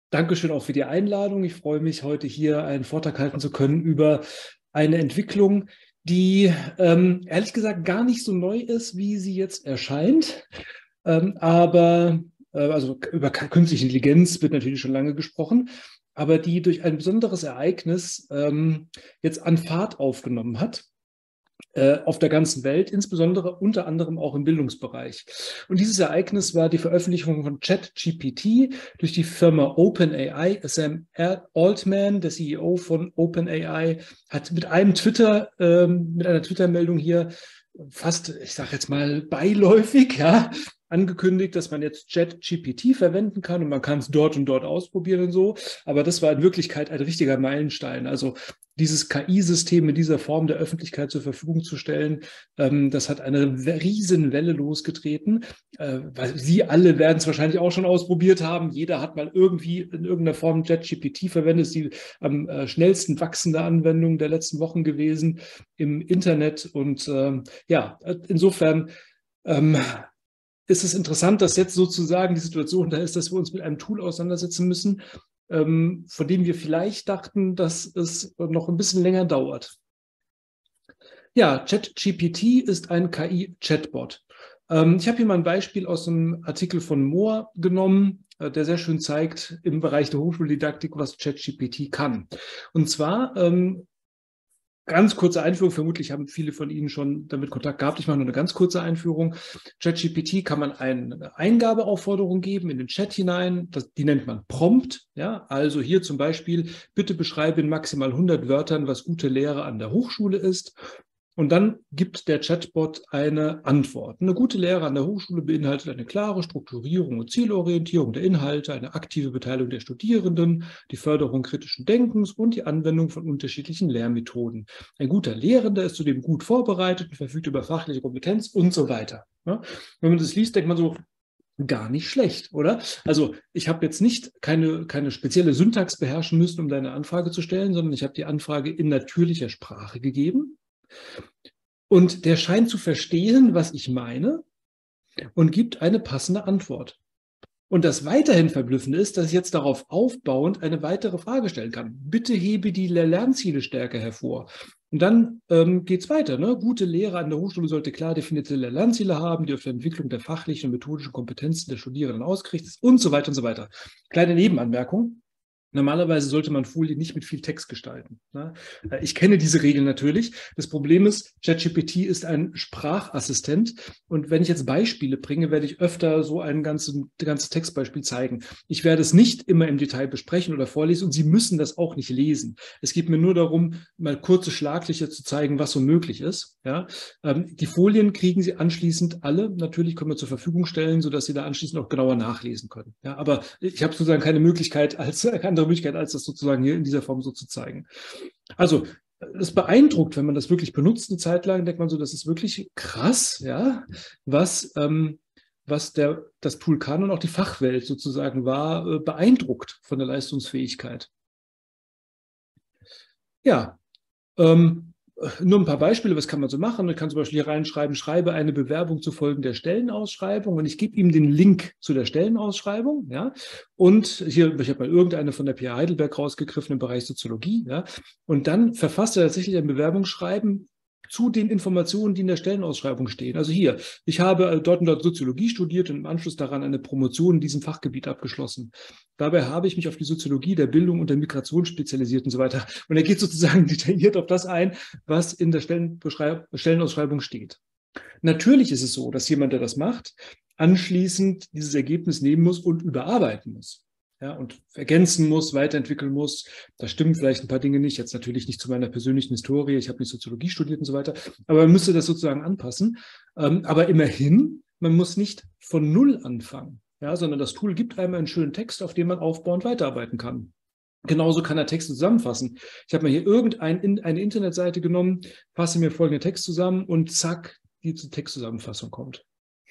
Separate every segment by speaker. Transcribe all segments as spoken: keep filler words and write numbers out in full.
Speaker 1: Dankeschön auch für die Einladung. Ich freue mich, heute hier einen Vortrag halten zu können über eine Entwicklung, die ähm, ehrlich gesagt gar nicht so neu ist, wie sie jetzt erscheint. Ähm, aber, äh, also über künstliche Intelligenz wird natürlich schon lange gesprochen, aber die durch ein besonderes Ereignis ähm, jetzt an Fahrt aufgenommen hat äh, auf der ganzen Welt, insbesondere unter anderem auch im Bildungsbereich. Und dieses Ereignis war die Veröffentlichung von ChatGPT durch die Firma OpenAI. Sam Altman, der C E O von OpenAI, hat mit einem Twitter, ähm, mit einer Twitter-Meldung hier fast, ich sage jetzt mal beiläufig, ja, angekündigt, dass man jetzt ChatGPT verwenden kann und man kann es dort und dort ausprobieren und so. Aber das war in Wirklichkeit ein richtiger Meilenstein. Also dieses K I-System in dieser Form der Öffentlichkeit zur Verfügung zu stellen, ähm, das hat eine riesen Welle losgetreten. Äh, weil Sie alle werden es wahrscheinlich auch schon ausprobiert haben. Jeder hat mal irgendwie in irgendeiner Form ChatGPT verwendet. Das ist die am äh, schnellsten wachsende Anwendung der letzten Wochen gewesen im Internet. Und ähm, ja, insofern ähm, ist es interessant, dass jetzt sozusagen die Situation da ist, dass wir uns mit einem Tool auseinandersetzen müssen, ähm, von dem wir vielleicht dachten, dass es noch ein bisschen länger dauert. Ja, ChatGPT ist ein K I-Chatbot. Ähm, ich habe hier mal ein Beispiel aus einem Artikel von Mohr genommen, äh, der sehr schön zeigt im Bereich der Hochschuldidaktik, was ChatGPT kann. Und zwar ähm, ganz kurze Einführung, vermutlich haben viele von Ihnen schon damit Kontakt gehabt. Ich mache nur eine ganz kurze Einführung. ChatGPT kann man eine Eingabeaufforderung geben in den Chat hinein. Das, die nennt man Prompt. Ja, also hier zum Beispiel, bitte beschreibe in maximal hundert Wörtern, was gute Lehre an der Hochschule ist. Und dann gibt der Chatbot eine Antwort. Eine gute Lehre an der Hochschule beinhaltet eine klare Strukturierung und Zielorientierung der Inhalte, eine aktive Beteiligung der Studierenden, die Förderung kritischen Denkens und die Anwendung von unterschiedlichen Lehrmethoden. Ein guter Lehrender ist zudem gut vorbereitet und verfügt über fachliche Kompetenz und so weiter. Ja? Wenn man das liest, denkt man so, gar nicht schlecht, oder? Also ich habe jetzt nicht keine, keine spezielle Syntax beherrschen müssen, um deine Anfrage zu stellen, sondern ich habe die Anfrage in natürlicher Sprache gegeben. Und der scheint zu verstehen, was ich meine, und gibt eine passende Antwort. Und das weiterhin Verblüffende ist, dass ich jetzt darauf aufbauend eine weitere Frage stellen kann. Bitte hebe die Lernziele stärker hervor. Und dann ähm, geht es weiter. Ne? Gute Lehre an der Hochschule sollte klar definierte Lernziele haben, die auf der Entwicklung der fachlichen und methodischen Kompetenzen der Studierenden ausgerichtet ist und so weiter und so weiter. Kleine Nebenanmerkung. Normalerweise sollte man Folien nicht mit viel Text gestalten. Ich kenne diese Regel natürlich. Das Problem ist, ChatGPT ist ein Sprachassistent. Und wenn ich jetzt Beispiele bringe, werde ich öfter so ein ganzes, ganzes Textbeispiel zeigen. Ich werde es nicht immer im Detail besprechen oder vorlesen und Sie müssen das auch nicht lesen. Es geht mir nur darum, mal kurze Schlaglichter zu zeigen, was so möglich ist. Ja? Die Folien kriegen Sie anschließend alle. Natürlich können wir zur Verfügung stellen, sodass Sie da anschließend auch genauer nachlesen können. Ja, aber ich habe sozusagen keine Möglichkeit als andere Möglichkeit, als das sozusagen hier in dieser Form so zu zeigen. Also, das beeindruckt, wenn man das wirklich benutzt eine Zeit lang, denkt man so, das ist wirklich krass, ja, was, ähm, was der, das Tool kann und auch die Fachwelt sozusagen war äh, beeindruckt von der Leistungsfähigkeit. Ja, ähm, nur ein paar Beispiele, was kann man so machen? Ich kann zum Beispiel hier reinschreiben, schreibe eine Bewerbung zu Folgen der Stellenausschreibung und ich gebe ihm den Link zu der Stellenausschreibung. Ja? Und hier, ich habe mal irgendeine von der P H Heidelberg rausgegriffen im Bereich Soziologie. Ja? Und dann verfasst er tatsächlich ein Bewerbungsschreiben zu den Informationen, die in der Stellenausschreibung stehen. Also hier, ich habe dort und dort Soziologie studiert und im Anschluss daran eine Promotion in diesem Fachgebiet abgeschlossen. Dabei habe ich mich auf die Soziologie der Bildung und der Migration spezialisiert und so weiter. Und er geht sozusagen detailliert auf das ein, was in der Stellenausschreibung steht. Natürlich ist es so, dass jemand, der das macht, anschließend dieses Ergebnis nehmen muss und überarbeiten muss. Ja, und ergänzen muss, weiterentwickeln muss. Da stimmen vielleicht ein paar Dinge nicht. Jetzt natürlich nicht zu meiner persönlichen Historie. Ich habe nicht Soziologie studiert und so weiter. Aber man müsste das sozusagen anpassen. Ähm, aber immerhin, man muss nicht von Null anfangen, ja, sondern das Tool gibt einem einen schönen Text, auf dem man aufbauend weiterarbeiten kann. Genauso kann er Texte zusammenfassen. Ich habe mir hier irgendeine eine Internetseite genommen, fasse mir folgenden Text zusammen und zack, die zur Textzusammenfassung kommt.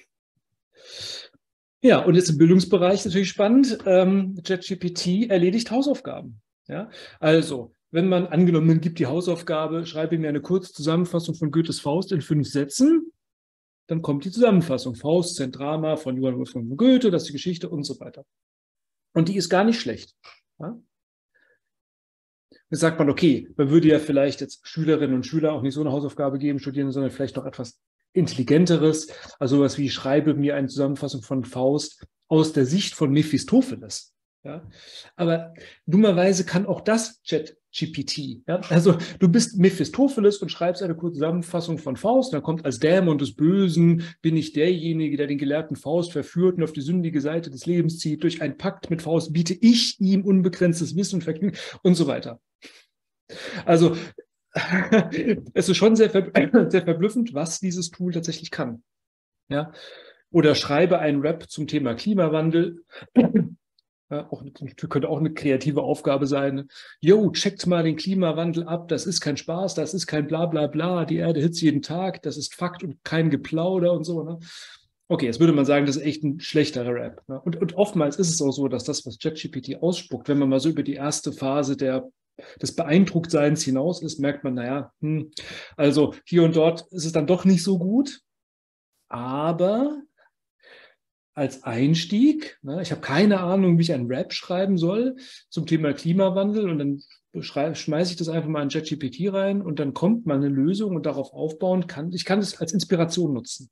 Speaker 1: Ja, und jetzt im Bildungsbereich natürlich spannend. Ähm, ChatGPT erledigt Hausaufgaben. Ja, also, wenn man angenommen, man gibt die Hausaufgabe, schreibe mir eine kurze Zusammenfassung von Goethes Faust in fünf Sätzen, dann kommt die Zusammenfassung. Faust, Zendrama von Johann Wolfgang von Goethe, das ist die Geschichte und so weiter. Und die ist gar nicht schlecht. Ja? Jetzt sagt man, okay, man würde ja vielleicht jetzt Schülerinnen und Schüler auch nicht so eine Hausaufgabe geben, studieren, sondern vielleicht noch etwas Intelligenteres. Also sowas wie, schreibe mir eine Zusammenfassung von Faust aus der Sicht von Mephistopheles. Ja? Aber dummerweise kann auch das ChatGPT. Ja? Also du bist Mephistopheles und schreibst eine kurze Zusammenfassung von Faust. Dann kommt als Dämon des Bösen, bin ich derjenige, der den gelehrten Faust verführt und auf die sündige Seite des Lebens zieht. Durch einen Pakt mit Faust biete ich ihm unbegrenztes Wissen und Vergnügen und so weiter. Also es ist schon sehr, ver sehr verblüffend, was dieses Tool tatsächlich kann. Ja? Oder schreibe einen Rap zum Thema Klimawandel. Ja, auch, könnte auch eine kreative Aufgabe sein. Jo, checkt mal den Klimawandel ab, das ist kein Spaß, das ist kein Bla bla bla, die Erde hitzt jeden Tag, das ist Fakt und kein Geplauder und so. Ne? Okay, jetzt würde man sagen, das ist echt ein schlechterer Rap. Ne? Und, und oftmals ist es auch so, dass das, was ChatGPT ausspuckt, wenn man mal so über die erste Phase der des Beeindrucktseins hinaus ist, merkt man, naja, hm, also hier und dort ist es dann doch nicht so gut, aber als Einstieg, ne, ich habe keine Ahnung, wie ich einen Rap schreiben soll zum Thema Klimawandel und dann schmeiße ich das einfach mal in ChatGPT rein und dann kommt mal eine Lösung und darauf aufbauen kann, ich kann es als Inspiration nutzen.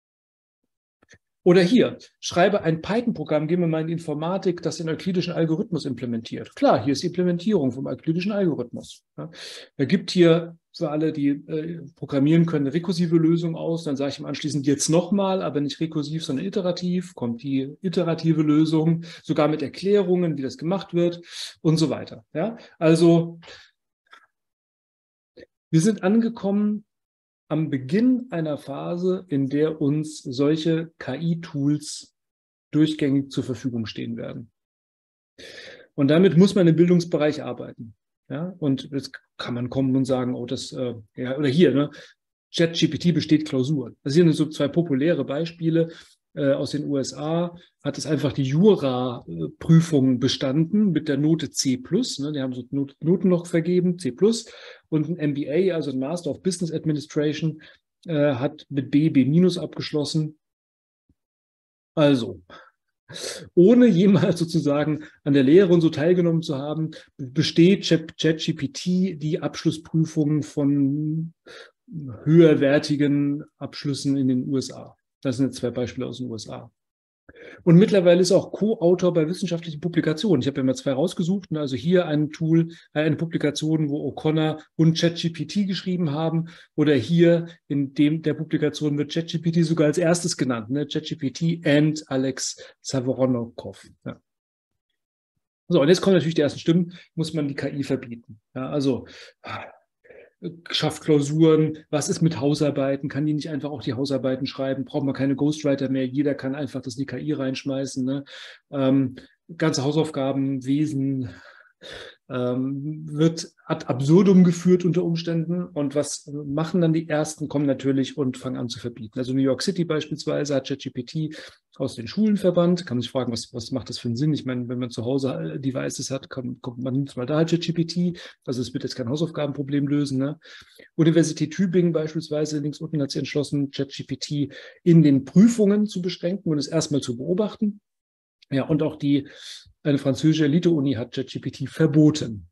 Speaker 1: Oder hier, schreibe ein Python-Programm, gehen wir mal in die Informatik, das den euklidischen Algorithmus implementiert. Klar, hier ist die Implementierung vom euklidischen Algorithmus. Ja. Er gibt hier für alle, die äh, programmieren können, eine rekursive Lösung aus. Dann sage ich ihm anschließend jetzt nochmal, aber nicht rekursiv, sondern iterativ. Kommt die iterative Lösung, sogar mit Erklärungen, wie das gemacht wird und so weiter. Ja. Also wir sind angekommen am Beginn einer Phase, in der uns solche K I-Tools durchgängig zur Verfügung stehen werden. Und damit muss man im Bildungsbereich arbeiten. Ja? Und jetzt kann man kommen und sagen, oh, das, äh, ja, oder hier, ne? ChatGPT besteht Klausuren. Das sind so zwei populäre Beispiele. Äh, aus den U S A hat es einfach die Jura-Prüfung bestanden mit der Note C plus. Ne? Die haben so Not Noten noch vergeben, C plus. Und ein M B A, also ein Master of Business Administration, äh, hat mit B, B minus abgeschlossen. Also, ohne jemals sozusagen an der Lehre und so teilgenommen zu haben, besteht ChatGPT die Abschlussprüfung von höherwertigen Abschlüssen in den U S A. Das sind jetzt zwei Beispiele aus den U S A. Und mittlerweile ist auch Co-Autor bei wissenschaftlichen Publikationen. Ich habe ja mal zwei rausgesucht. Also hier ein Tool, eine Publikation, wo O'Connor und ChatGPT geschrieben haben. Oder hier in dem der Publikation wird ChatGPT sogar als erstes genannt. Ne? ChatGPT and Alex Savoronnokov. Ja. So, und jetzt kommen natürlich die ersten Stimmen. Muss man die K I verbieten? Ja, also schafft Klausuren, was ist mit Hausarbeiten, kann die nicht einfach auch die Hausarbeiten schreiben, braucht man keine Ghostwriter mehr, jeder kann einfach das in die K I reinschmeißen, ne? Ähm, ganze Hausaufgabenwesen ähm, wird ad absurdum geführt unter Umständen und was machen dann die Ersten, kommen natürlich und fangen an zu verbieten. Also New York City beispielsweise hat ChatGPT aus den Schulen verbannt, kann man sich fragen, was, was macht das für einen Sinn? Ich meine, wenn man zu Hause Devices hat, kann, kommt man nimmt mal da halt ChatGPT, also es wird jetzt kein Hausaufgabenproblem lösen. Ne? Universität Tübingen beispielsweise, links unten hat sie entschlossen, ChatGPT in den Prüfungen zu beschränken und es erstmal zu beobachten. Ja, und auch die, eine französische Elite-Uni hat ChatGPT verboten.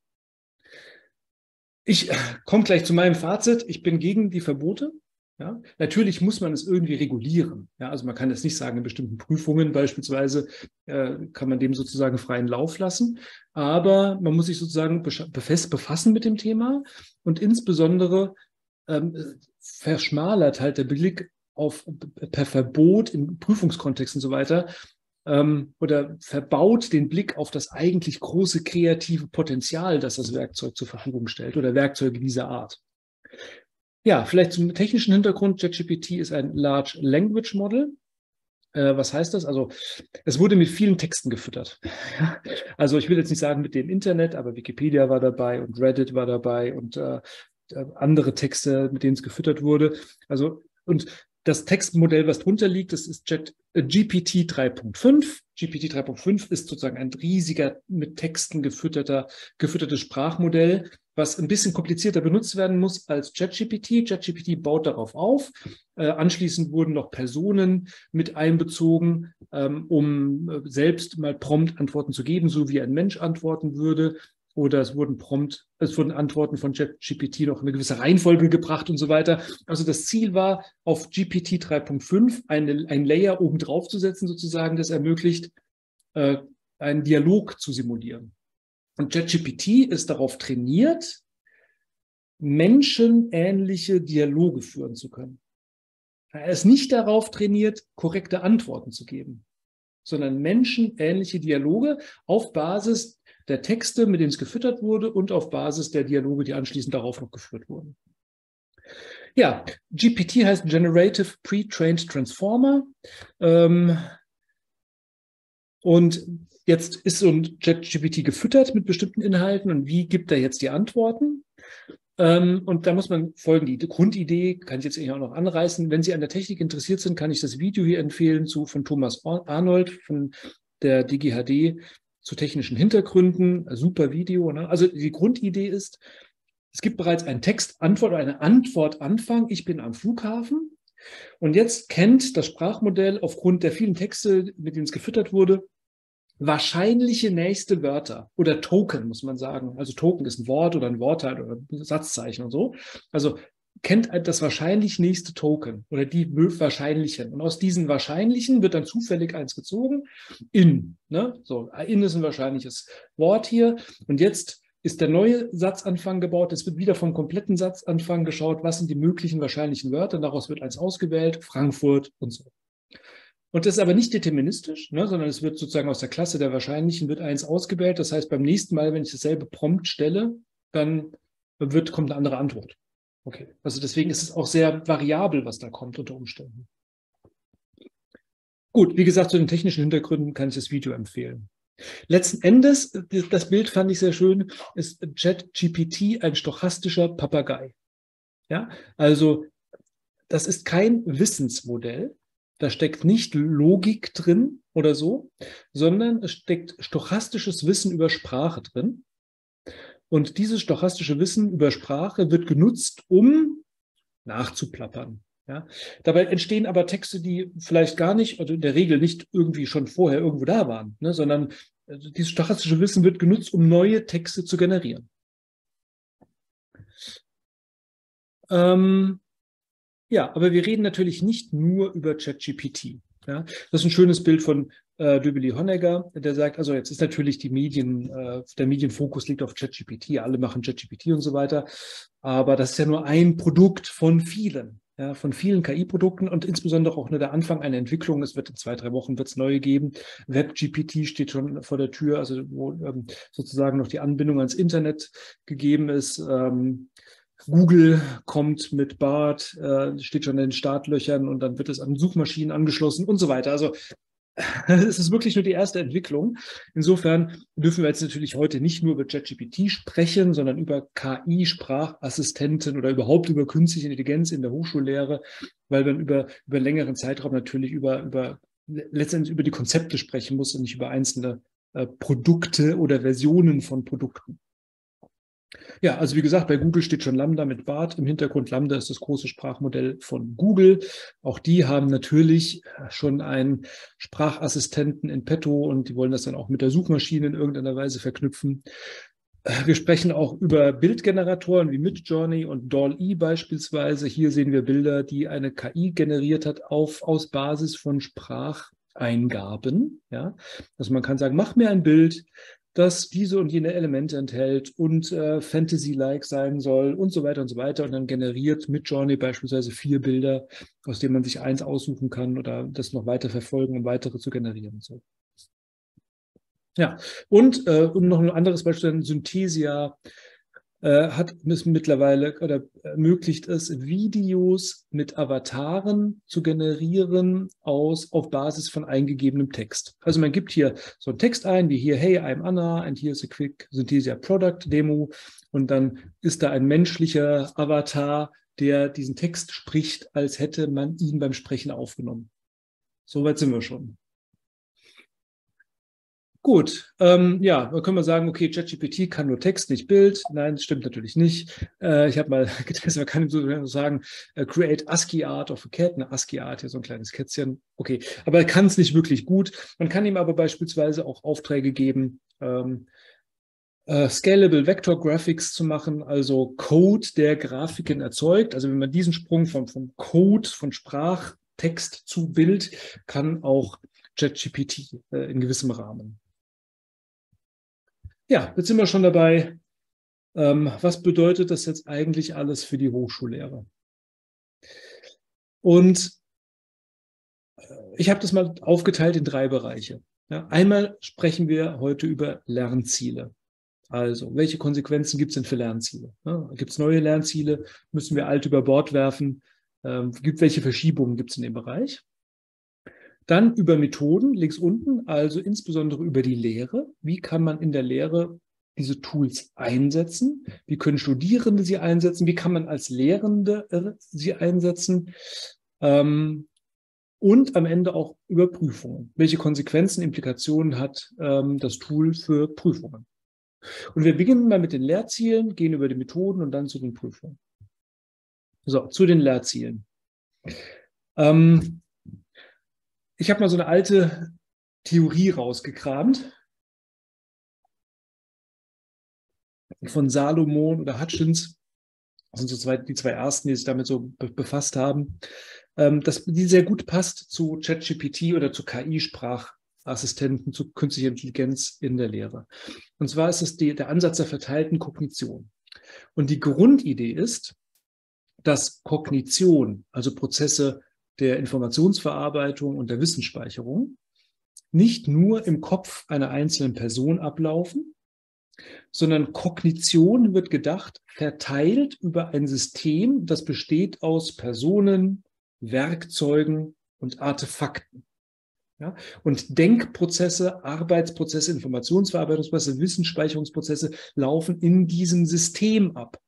Speaker 1: Ich komme gleich zu meinem Fazit. Ich bin gegen die Verbote. Ja, natürlich muss man es irgendwie regulieren. Ja, also man kann jetzt nicht sagen, in bestimmten Prüfungen beispielsweise äh, kann man dem sozusagen freien Lauf lassen. Aber man muss sich sozusagen befassen mit dem Thema und insbesondere ähm, verschmalert halt der Blick auf per Verbot im Prüfungskontext und so weiter ähm, oder verbaut den Blick auf das eigentlich große kreative Potenzial, das das Werkzeug zur Verfügung stellt oder Werkzeuge dieser Art. Ja, vielleicht zum technischen Hintergrund. ChatGPT ist ein Large Language Model. Äh, was heißt das? Also es wurde mit vielen Texten gefüttert. Also ich will jetzt nicht sagen mit dem Internet, aber Wikipedia war dabei und Reddit war dabei und äh, andere Texte, mit denen es gefüttert wurde. Also und das Textmodell, was drunter liegt, das ist ChatGPT drei Punkt fünf. G P T drei Punkt fünf ist sozusagen ein riesiger, mit Texten gefütterter, gefüttertes Sprachmodell, was ein bisschen komplizierter benutzt werden muss als ChatGPT. ChatGPT baut darauf auf. Äh, anschließend wurden noch Personen mit einbezogen, ähm, um äh, selbst mal prompt Antworten zu geben, so wie ein Mensch antworten würde. Oder es wurden prompt, es wurden Antworten von ChatGPT noch in eine gewisse Reihenfolge gebracht und so weiter. Also das Ziel war, auf G P T drei Punkt fünf eine, ein Layer oben drauf zu setzen, sozusagen, das ermöglicht, äh, einen Dialog zu simulieren. Und ChatGPT ist darauf trainiert, menschenähnliche Dialoge führen zu können. Er ist nicht darauf trainiert, korrekte Antworten zu geben, sondern menschenähnliche Dialoge auf Basis der Texte, mit denen es gefüttert wurde und auf Basis der Dialoge, die anschließend darauf noch geführt wurden. Ja, G P T heißt Generative Pre-Trained Transformer. Ähm, und jetzt ist so ein ChatGPT gefüttert mit bestimmten Inhalten. Und wie gibt er jetzt die Antworten? Ähm, und da muss man folgen. Die Grundidee kann ich jetzt auch noch anreißen. Wenn Sie an der Technik interessiert sind, kann ich das Video hier empfehlen zu, von Thomas Arnold von der D G H D zu technischen Hintergründen. Super Video. Ne? Also die Grundidee ist, es gibt bereits einen Textantwort oder eine Antwortanfang. Ich bin am Flughafen. Und jetzt kennt das Sprachmodell aufgrund der vielen Texte, mit denen es gefüttert wurde, wahrscheinliche nächste Wörter oder Token, muss man sagen. Also Token ist ein Wort oder ein Wortteil oder ein Satzzeichen und so. Also kennt das wahrscheinlich nächste Token oder die wahrscheinlichen. Und aus diesen wahrscheinlichen wird dann zufällig eins gezogen. In. Ne? So, in ist ein wahrscheinliches Wort hier. Und jetzt ist der neue Satzanfang gebaut. Es wird wieder vom kompletten Satzanfang geschaut, was sind die möglichen wahrscheinlichen Wörter. Daraus wird eins ausgewählt, Frankfurt und so. Und das ist aber nicht deterministisch, ne, sondern es wird sozusagen aus der Klasse der Wahrscheinlichen wird eins ausgewählt. Das heißt, beim nächsten Mal, wenn ich dasselbe Prompt stelle, dann wird, kommt eine andere Antwort. Okay, also deswegen ist es auch sehr variabel, was da kommt unter Umständen. Gut, wie gesagt, zu den technischen Hintergründen kann ich das Video empfehlen. Letzten Endes, das Bild fand ich sehr schön, ist ChatGPT ein stochastischer Papagei. Ja, also das ist kein Wissensmodell. Da steckt nicht Logik drin oder so, sondern es steckt stochastisches Wissen über Sprache drin. Und dieses stochastische Wissen über Sprache wird genutzt, um nachzuplappern. Ja? Dabei entstehen aber Texte, die vielleicht gar nicht, oder in der Regel nicht irgendwie schon vorher irgendwo da waren, ne, sondern dieses stochastische Wissen wird genutzt, um neue Texte zu generieren. Ähm, Ja, aber wir reden natürlich nicht nur über ChatGPT. Ja, das ist ein schönes Bild von äh, Döbeli Honegger, der sagt, also jetzt ist natürlich die Medien, äh, der Medienfokus liegt auf ChatGPT, alle machen ChatGPT und so weiter, aber das ist ja nur ein Produkt von vielen, ja, von vielen K I-Produkten und insbesondere auch nur der Anfang einer Entwicklung. Es wird in zwei, drei Wochen wird es neue geben. WebGPT steht schon vor der Tür, also wo ähm, sozusagen noch die Anbindung ans Internet gegeben ist. Ähm, Google kommt mit Bard, äh, steht schon in den Startlöchern und dann wird es an Suchmaschinen angeschlossen und so weiter. Also es ist wirklich nur die erste Entwicklung. Insofern dürfen wir jetzt natürlich heute nicht nur über ChatGPT sprechen, sondern über K I-Sprachassistenten oder überhaupt über künstliche Intelligenz in der Hochschullehre, weil man über, über längeren Zeitraum natürlich über, über letztendlich über die Konzepte sprechen muss und nicht über einzelne äh, Produkte oder Versionen von Produkten. Ja, also wie gesagt, bei Google steht schon Lambda mit Bard im Hintergrund. Lambda ist das große Sprachmodell von Google. Auch die haben natürlich schon einen Sprachassistenten in petto und die wollen das dann auch mit der Suchmaschine in irgendeiner Weise verknüpfen. Wir sprechen auch über Bildgeneratoren wie Midjourney und D A L L-E beispielsweise. Hier sehen wir Bilder, die eine K I generiert hat auf, aus Basis von Spracheingaben. Ja? Also man kann sagen, mach mir ein Bild, das diese und jene Elemente enthält und äh, Fantasy-like sein soll und so weiter und so weiter. Und dann generiert Midjourney beispielsweise vier Bilder, aus denen man sich eins aussuchen kann oder das noch weiter verfolgen, um weitere zu generieren. So. Ja, und äh, um noch ein anderes Beispiel, Synthesia äh, hat es mittlerweile oder ermöglicht es, Videos mit Avataren zu generieren aus, auf Basis von eingegebenem Text. Also man gibt hier so einen Text ein, wie hier, hey, I'm Anna and here's a quick Synthesia Product Demo. Und dann ist da ein menschlicher Avatar, der diesen Text spricht, als hätte man ihn beim Sprechen aufgenommen. Soweit sind wir schon. Gut, ähm, ja, dann können wir sagen, okay, ChatGPT kann nur Text, nicht Bild. Nein, das stimmt natürlich nicht. Äh, ich habe mal getestet, man kann ihm so sagen, äh, create ASCII Art of a Cat, eine ASCII Art, hier so ein kleines Kätzchen. Okay, aber er kann es nicht wirklich gut. Man kann ihm aber beispielsweise auch Aufträge geben, ähm, äh, Scalable Vector Graphics zu machen, also Code, der Grafiken erzeugt. Also wenn man diesen Sprung vom, vom Code, von Sprachtext zu Bild, kann auch ChatGPT äh, in gewissem Rahmen. Ja, jetzt sind wir schon dabei. Ähm, was bedeutet das jetzt eigentlich alles für die Hochschullehre? Und ich habe das mal aufgeteilt in drei Bereiche. Ja, einmal sprechen wir heute über Lernziele. Also, welche Konsequenzen gibt es denn für Lernziele? Ja, gibt es neue Lernziele? Müssen wir alte über Bord werfen? Ähm, gibt, welche Verschiebungen gibt es in dem Bereich? Dann über Methoden, links unten, also insbesondere über die Lehre. Wie kann man in der Lehre diese Tools einsetzen? Wie können Studierende sie einsetzen? Wie kann man als Lehrende äh, sie einsetzen? Ähm, und am Ende auch über Prüfungen. Welche Konsequenzen, Implikationen hat ähm, das Tool für Prüfungen? Und wir beginnen mal mit den Lehrzielen, gehen über die Methoden und dann zu den Prüfungen. So, zu den Lehrzielen. Ähm, ich habe mal so eine alte Theorie rausgekramt von Salomon oder Hutchins. Das sind so zwei, die zwei ersten, die sich damit so be befasst haben. Ähm, dass die sehr gut passt zu ChatGPT oder zu K I-Sprachassistenten, zu künstlicher Intelligenz in der Lehre. Und zwar ist es die, der Ansatz der verteilten Kognition. Und die Grundidee ist, dass Kognition, also Prozesse der Informationsverarbeitung und der Wissensspeicherung, nicht nur im Kopf einer einzelnen Person ablaufen, sondern Kognition wird gedacht, verteilt über ein System, das besteht aus Personen, Werkzeugen und Artefakten. Ja? Und Denkprozesse, Arbeitsprozesse, Informationsverarbeitungsprozesse, Wissensspeicherungsprozesse laufen in diesem System ab.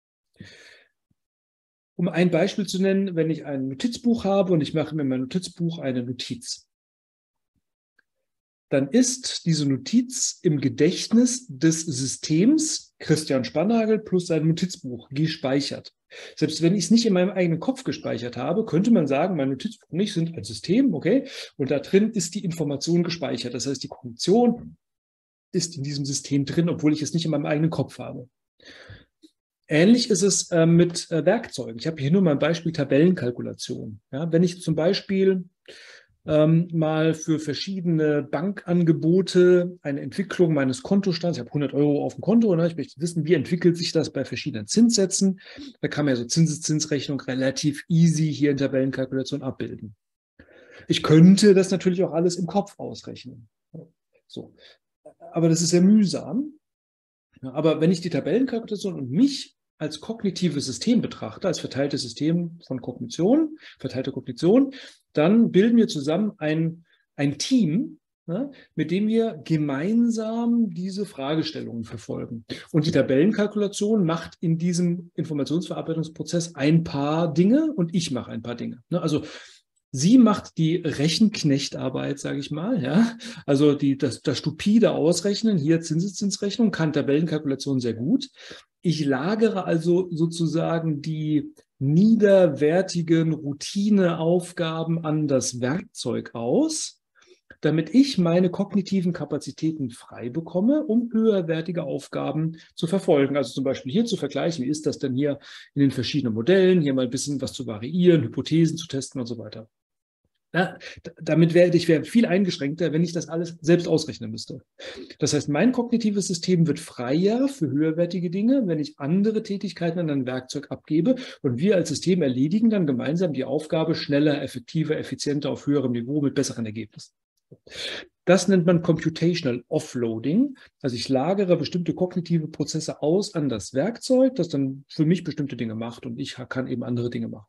Speaker 1: Um ein Beispiel zu nennen, wenn ich ein Notizbuch habe und ich mache mir in mein Notizbuch eine Notiz, dann ist diese Notiz im Gedächtnis des Systems Christian Spannagel plus sein Notizbuch gespeichert. Selbst wenn ich es nicht in meinem eigenen Kopf gespeichert habe, könnte man sagen, mein Notizbuch und ich sind ein System, okay, und da drin ist die Information gespeichert. Das heißt, die Kognition ist in diesem System drin, obwohl ich es nicht in meinem eigenen Kopf habe. Ähnlich ist es äh, mit äh, Werkzeugen. Ich habe hier nur mal ein Beispiel Tabellenkalkulation. Ja, wenn ich zum Beispiel ähm, mal für verschiedene Bankangebote eine Entwicklung meines Kontostands, ich habe hundert Euro auf dem Konto, ne, ich möchte wissen, wie entwickelt sich das bei verschiedenen Zinssätzen. Da kann man ja so Zinseszinsrechnung relativ easy hier in Tabellenkalkulation abbilden. Ich könnte das natürlich auch alles im Kopf ausrechnen. So. Aber das ist sehr mühsam. Ja, aber wenn ich die Tabellenkalkulation und mich als kognitives System betrachte, als verteiltes System von Kognition, verteilte Kognition, dann bilden wir zusammen ein, ein Team, ne, mit dem wir gemeinsam diese Fragestellungen verfolgen. Und die Tabellenkalkulation macht in diesem Informationsverarbeitungsprozess ein paar Dinge und ich mache ein paar Dinge. Ne, also sie macht die Rechenknechtarbeit, sage ich mal, ja, also die, das, das stupide Ausrechnen, hier Zinseszinsrechnung, kann Tabellenkalkulation sehr gut. Ich lagere also sozusagen die niederwertigen Routineaufgaben an das Werkzeug aus, damit ich meine kognitiven Kapazitäten frei bekomme, um höherwertige Aufgaben zu verfolgen. Also zum Beispiel hier zu vergleichen, wie ist das denn hier in den verschiedenen Modellen, hier mal ein bisschen was zu variieren, Hypothesen zu testen und so weiter. Ja, damit wäre ich wäre viel eingeschränkter, wenn ich das alles selbst ausrechnen müsste. Das heißt, mein kognitives System wird freier für höherwertige Dinge, wenn ich andere Tätigkeiten an ein Werkzeug abgebe und wir als System erledigen dann gemeinsam die Aufgabe schneller, effektiver, effizienter auf höherem Niveau mit besseren Ergebnissen. Das nennt man Computational Offloading. Also ich lagere bestimmte kognitive Prozesse aus an das Werkzeug, das dann für mich bestimmte Dinge macht und ich kann eben andere Dinge machen.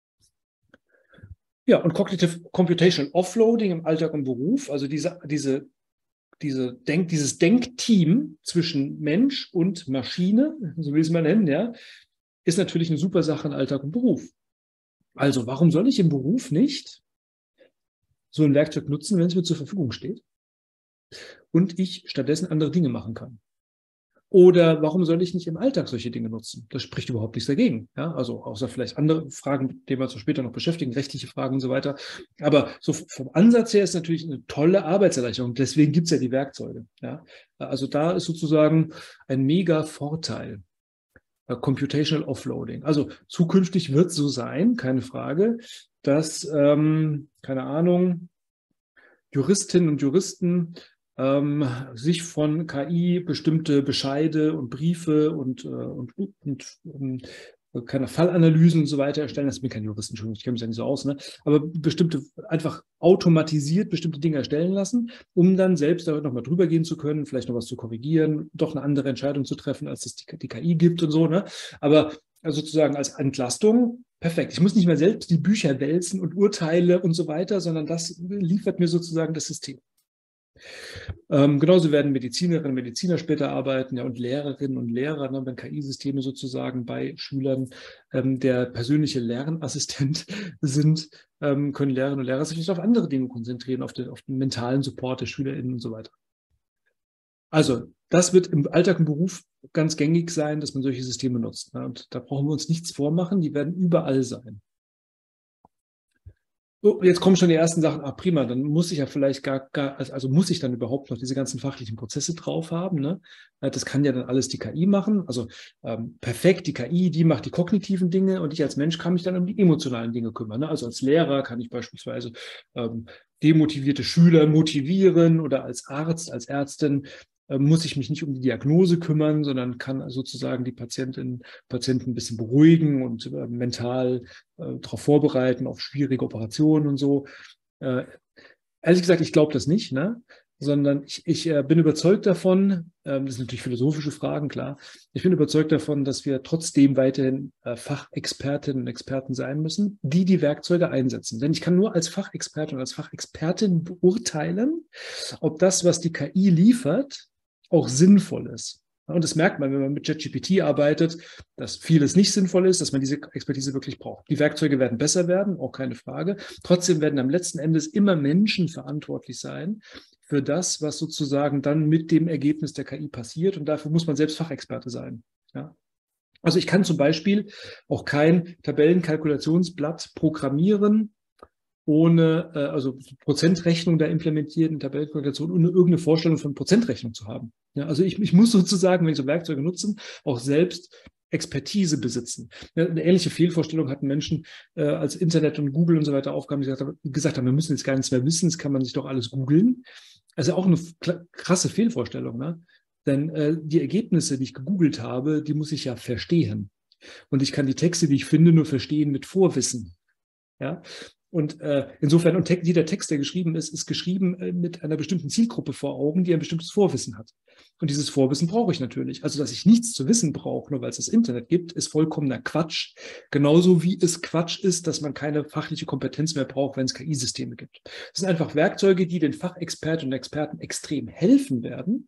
Speaker 1: Ja, und Cognitive Computational Offloading im Alltag und Beruf, also diese, diese, diese Denk, dieses Denkteam zwischen Mensch und Maschine, so will ich es mal nennen, ja, ist natürlich eine super Sache in Alltag und Beruf. Also warum soll ich im Beruf nicht so ein Werkzeug nutzen, wenn es mir zur Verfügung steht? und ich stattdessen andere Dinge machen kann. Oder warum soll ich nicht im Alltag solche Dinge nutzen? Das spricht überhaupt nichts dagegen. Ja, also außer vielleicht andere Fragen, mit denen wir uns später noch beschäftigen, rechtliche Fragen und so weiter. Aber so vom Ansatz her ist natürlich eine tolle Arbeitserleichterung. Deswegen gibt es ja die Werkzeuge. Ja, also da ist sozusagen ein mega Vorteil. Computational Offloading. Also zukünftig wird es so sein, keine Frage, dass, ähm, keine Ahnung, Juristinnen und Juristen ähm, sich von K I bestimmte Bescheide und Briefe und, äh, und, und, und keine Fallanalysen und so weiter erstellen. Das bin kein Jurist, Entschuldigung, ich kenne mich ja nicht so aus, ne? Aber bestimmte, einfach automatisiert bestimmte Dinge erstellen lassen, um dann selbst da nochmal drüber gehen zu können, vielleicht noch was zu korrigieren, doch eine andere Entscheidung zu treffen, als es die, die K I gibt und so, ne? Aber also sozusagen als Entlastung, perfekt. Ich muss nicht mehr selbst die Bücher wälzen und Urteile und so weiter, sondern das liefert mir sozusagen das System. Ähm, genauso werden Medizinerinnen und Mediziner später arbeiten, ja, und Lehrerinnen und Lehrer, ne, wenn K I-Systeme sozusagen bei Schülern ähm, der persönliche Lernassistent sind, ähm, können Lehrerinnen und Lehrer sich auf andere Dinge konzentrieren, auf den, auf den mentalen Support der SchülerInnen und so weiter. Also, das wird im Alltag und Beruf ganz gängig sein, dass man solche Systeme nutzt. Ne? Und da brauchen wir uns nichts vormachen, die werden überall sein. So, jetzt kommen schon die ersten Sachen, ah, prima, dann muss ich ja vielleicht gar, gar, also muss ich dann überhaupt noch diese ganzen fachlichen Prozesse drauf haben, ne? Das kann ja dann alles die K I machen. Also ähm, perfekt, die K I, die macht die kognitiven Dinge und ich als Mensch kann mich dann um die emotionalen Dinge kümmern. Ne? Also als Lehrer kann ich beispielsweise ähm, demotivierte Schüler motivieren oder als Arzt, als Ärztin muss ich mich nicht um die Diagnose kümmern, sondern kann sozusagen die Patientinnen, Patienten ein bisschen beruhigen und äh, mental äh, darauf vorbereiten, auf schwierige Operationen und so. Äh, ehrlich gesagt, ich glaube das nicht, ne? Sondern ich, ich äh, bin überzeugt davon, ähm, das sind natürlich philosophische Fragen, klar, ich bin überzeugt davon, dass wir trotzdem weiterhin äh, Fachexpertinnen und Experten sein müssen, die die Werkzeuge einsetzen. Denn ich kann nur als Fachexperte und als Fachexpertin beurteilen, ob das, was die K I liefert, auch sinnvoll ist. Und das merkt man, wenn man mit ChatGPT arbeitet, dass vieles nicht sinnvoll ist, dass man diese Expertise wirklich braucht. Die Werkzeuge werden besser werden, auch keine Frage. Trotzdem werden am letzten Endes immer Menschen verantwortlich sein für das, was sozusagen dann mit dem Ergebnis der K I passiert. Und dafür muss man selbst Fachexperte sein. Ja. Also ich kann zum Beispiel auch kein Tabellenkalkulationsblatt programmieren, ohne, äh, also Prozentrechnung da implementiert in Tabellenkalkulation, ohne irgendeine Vorstellung von Prozentrechnung zu haben. Ja, also ich, ich muss sozusagen, wenn ich so Werkzeuge nutze, auch selbst Expertise besitzen. Ja, eine ähnliche Fehlvorstellung hatten Menschen, äh, als Internet und Google und so weiter aufgaben, die gesagt haben, gesagt haben, wir müssen jetzt gar nichts mehr wissen, das kann man sich doch alles googeln. Also auch eine krasse Fehlvorstellung, ne? Denn äh, die Ergebnisse, die ich gegoogelt habe, die muss ich ja verstehen. Und ich kann die Texte, die ich finde, nur verstehen mit Vorwissen. Ja, und äh, insofern, und te jeder Text, der geschrieben ist, ist geschrieben äh, mit einer bestimmten Zielgruppe vor Augen, die ein bestimmtes Vorwissen hat. Und dieses Vorwissen brauche ich natürlich. Also, dass ich nichts zu wissen brauche, nur weil es das Internet gibt, ist vollkommener Quatsch. Genauso wie es Quatsch ist, dass man keine fachliche Kompetenz mehr braucht, wenn es K I-Systeme gibt. Das sind einfach Werkzeuge, die den Fachexpertinnen und Experten extrem helfen werden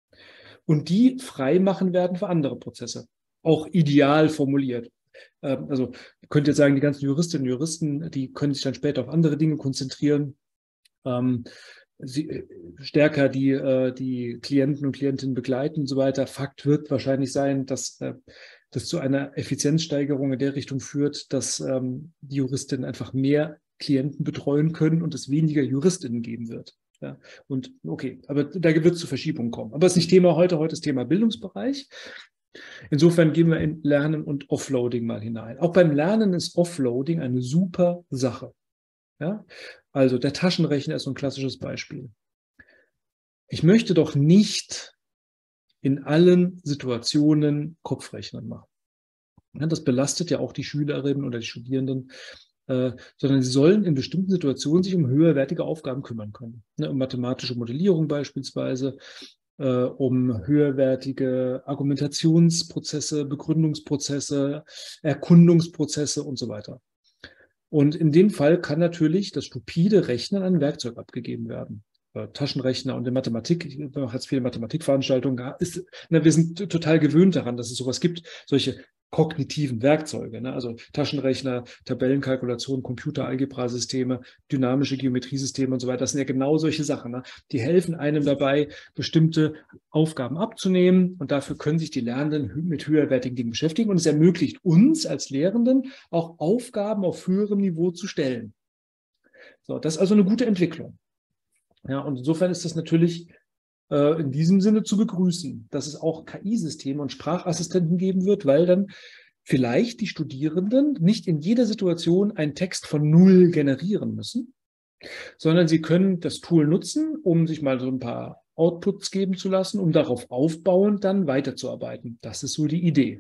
Speaker 1: und die frei machen werden für andere Prozesse. Auch ideal formuliert. Also ihr könnt jetzt sagen, die ganzen Juristinnen und Juristen, die können sich dann später auf andere Dinge konzentrieren, ähm, sie, stärker die, äh, die Klienten und Klientinnen begleiten und so weiter. Fakt wird wahrscheinlich sein, dass äh, das zu einer Effizienzsteigerung in der Richtung führt, dass ähm, die Juristinnen einfach mehr Klienten betreuen können und es weniger Juristinnen geben wird. Ja, und okay, aber da wird es zu Verschiebungen kommen. Aber es ist nicht Thema heute, heute ist Thema Bildungsbereich. Insofern gehen wir in Lernen und Offloading mal hinein. Auch beim Lernen ist Offloading eine super Sache. Ja? Also der Taschenrechner ist so ein klassisches Beispiel. Ich möchte doch nicht in allen Situationen Kopfrechnen machen. Ja, das belastet ja auch die Schülerinnen oder die Studierenden, äh, sondern sie sollen in bestimmten Situationen sich um höherwertige Aufgaben kümmern können. Ne, um mathematische Modellierung beispielsweise, äh, um höherwertige Argumentationsprozesse, Begründungsprozesse, Erkundungsprozesse und so weiter. Und in dem Fall kann natürlich das stupide Rechnen an ein Werkzeug abgegeben werden. äh, Taschenrechner und in Mathematik, ich mache jetzt viele Mathematikveranstaltungen, ist, na, wir sind total gewöhnt daran, dass es sowas gibt, solche kognitiven Werkzeuge, ne? Also Taschenrechner, Tabellenkalkulation, Computeralgebrasysteme, dynamische Geometriesysteme und so weiter. Das sind ja genau solche Sachen, ne? Die helfen einem dabei, bestimmte Aufgaben abzunehmen, und dafür können sich die Lernenden mit höherwertigen Dingen beschäftigen, und es ermöglicht uns als Lehrenden auch Aufgaben auf höherem Niveau zu stellen. So, das ist also eine gute Entwicklung. Ja, und insofern ist das natürlich äh, in diesem Sinne zu begrüßen, dass es auch K I-Systeme und Sprachassistenten geben wird, weil dann vielleicht die Studierenden nicht in jeder Situation einen Text von Null generieren müssen, sondern sie können das Tool nutzen, um sich mal so ein paar Outputs geben zu lassen, um darauf aufbauend dann weiterzuarbeiten. Das ist so die Idee.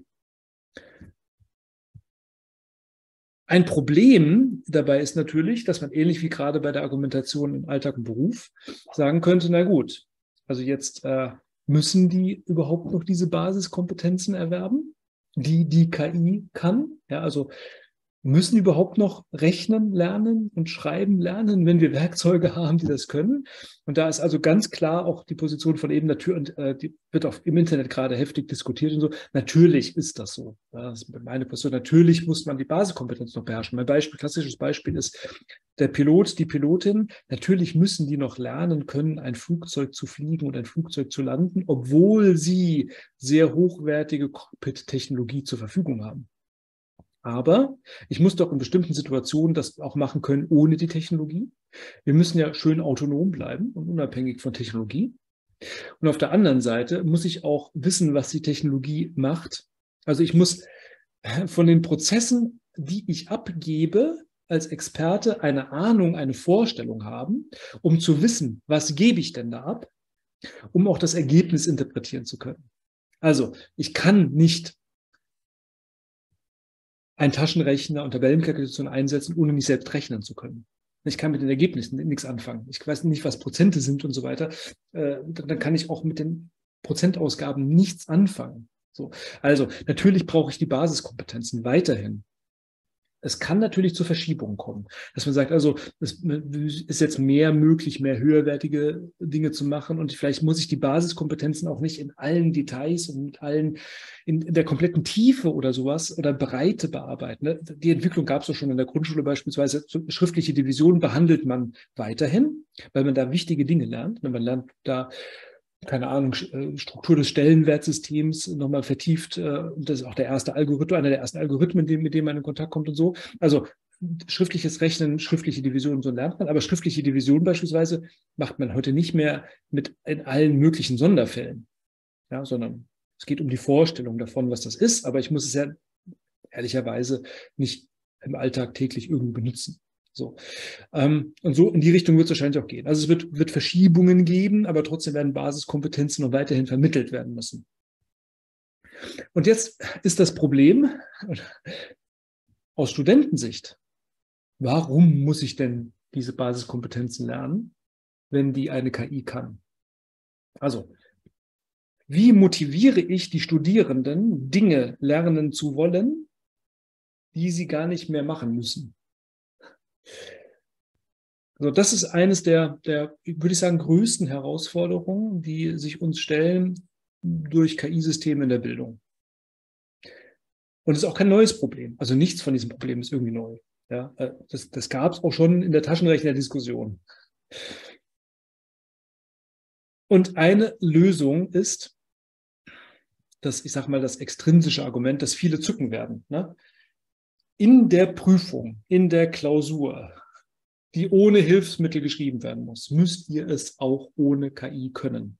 Speaker 1: Ein Problem dabei ist natürlich, dass man ähnlich wie gerade bei der Argumentation im Alltag und Beruf sagen könnte, na gut, also jetzt äh, müssen die überhaupt noch diese Basiskompetenzen erwerben, die die K I kann? Ja, also müssen überhaupt noch rechnen lernen und schreiben lernen, wenn wir Werkzeuge haben, die das können? Und da ist also ganz klar auch die Position von eben, natürlich, und äh, die wird auch im Internet gerade heftig diskutiert und so. Natürlich ist das so. Ja, das ist meine Position. Natürlich muss man die Basiskompetenz noch beherrschen. Mein Beispiel, klassisches Beispiel ist der Pilot, die Pilotin. Natürlich müssen die noch lernen können, ein Flugzeug zu fliegen und ein Flugzeug zu landen, obwohl sie sehr hochwertige Cockpit-Technologie zur Verfügung haben. Aber ich muss doch in bestimmten Situationen das auch machen können ohne die Technologie. Wir müssen ja schön autonom bleiben und unabhängig von Technologie. Und auf der anderen Seite muss ich auch wissen, was die Technologie macht. Also ich muss von den Prozessen, die ich abgebe, als Experte eine Ahnung, eine Vorstellung haben, um zu wissen, was gebe ich denn da ab, um auch das Ergebnis interpretieren zu können. Also ich kann nicht einen Taschenrechner und Tabellenkalkulation einsetzen, ohne mich selbst rechnen zu können. Ich kann mit den Ergebnissen nichts anfangen. Ich weiß nicht, was Prozente sind und so weiter. Äh, dann kann ich auch mit den Prozentausgaben nichts anfangen. So. Also natürlich brauche ich die Basiskompetenzen weiterhin. Es kann natürlich zu Verschiebungen kommen, dass man sagt, also es ist jetzt mehr möglich, mehr höherwertige Dinge zu machen, und vielleicht muss ich die Basiskompetenzen auch nicht in allen Details und mit allen in, in der kompletten Tiefe oder sowas oder Breite bearbeiten. Die Entwicklung gab es doch schon in der Grundschule beispielsweise. Schriftliche Division behandelt man weiterhin, weil man da wichtige Dinge lernt. Man lernt da, keine Ahnung, Struktur des Stellenwertsystems nochmal vertieft. Und das ist auch der erste Algorithmus, einer der ersten Algorithmen, mit dem man in Kontakt kommt und so. Also schriftliches Rechnen, schriftliche Division, so lernt man. Aber schriftliche Division beispielsweise macht man heute nicht mehr mit in allen möglichen Sonderfällen, ja, sondern es geht um die Vorstellung davon, was das ist. Aber ich muss es ja ehrlicherweise nicht im Alltag täglich irgendwie benutzen. So. Ähm, und so in die Richtung wird es wahrscheinlich auch gehen. Also es wird, wird Verschiebungen geben, aber trotzdem werden Basiskompetenzen noch weiterhin vermittelt werden müssen. Und jetzt ist das Problem aus Studentensicht: Warum muss ich denn diese Basiskompetenzen lernen, wenn die eine K I kann? Also, wie motiviere ich die Studierenden, Dinge lernen zu wollen, die sie gar nicht mehr machen müssen? Also das ist eines der, der, würde ich sagen, größten Herausforderungen, die sich uns stellen durch K I-Systeme in der Bildung. Und es ist auch kein neues Problem. Also nichts von diesem Problem ist irgendwie neu. Ja, das, das gab es auch schon in der Taschenrechner-Diskussion. Und eine Lösung ist, das, ich sage mal, das extrinsische Argument, das viele zücken werden. Ne? In der Prüfung, in der Klausur, die ohne Hilfsmittel geschrieben werden muss, müsst ihr es auch ohne K I können.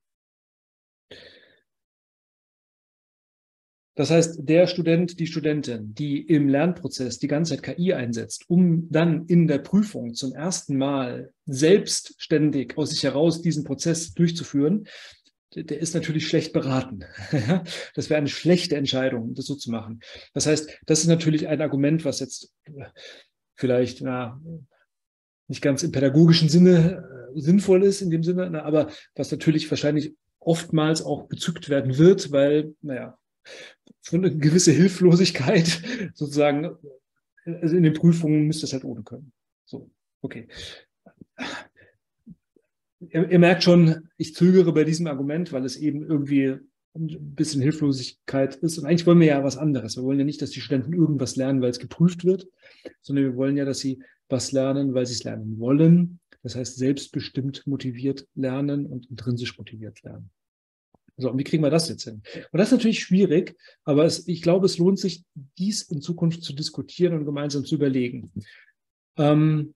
Speaker 1: Das heißt, der Student, die Studentin, die im Lernprozess die ganze Zeit K I einsetzt, um dann in der Prüfung zum ersten Mal selbstständig aus sich heraus diesen Prozess durchzuführen, der ist natürlich schlecht beraten. Das wäre eine schlechte Entscheidung, das so zu machen. Das heißt, das ist natürlich ein Argument, was jetzt vielleicht na, nicht ganz im pädagogischen Sinne äh, sinnvoll ist, in dem Sinne, na, aber was natürlich wahrscheinlich oftmals auch bezückt werden wird, weil, naja, schon eine gewisse Hilflosigkeit sozusagen, also in den Prüfungen müsste es halt ohne können. So, okay. ihr, ihr merkt schon, ich zögere bei diesem Argument, weil es eben irgendwie ein bisschen Hilflosigkeit ist. Und eigentlich wollen wir ja was anderes. Wir wollen ja nicht, dass die Studenten irgendwas lernen, weil es geprüft wird, sondern wir wollen ja, dass sie was lernen, weil sie es lernen wollen. Das heißt, selbstbestimmt motiviert lernen und intrinsisch motiviert lernen. So, und wie kriegen wir das jetzt hin? Und das ist natürlich schwierig, aber es, ich glaube, es lohnt sich, dies in Zukunft zu diskutieren und gemeinsam zu überlegen. Ähm,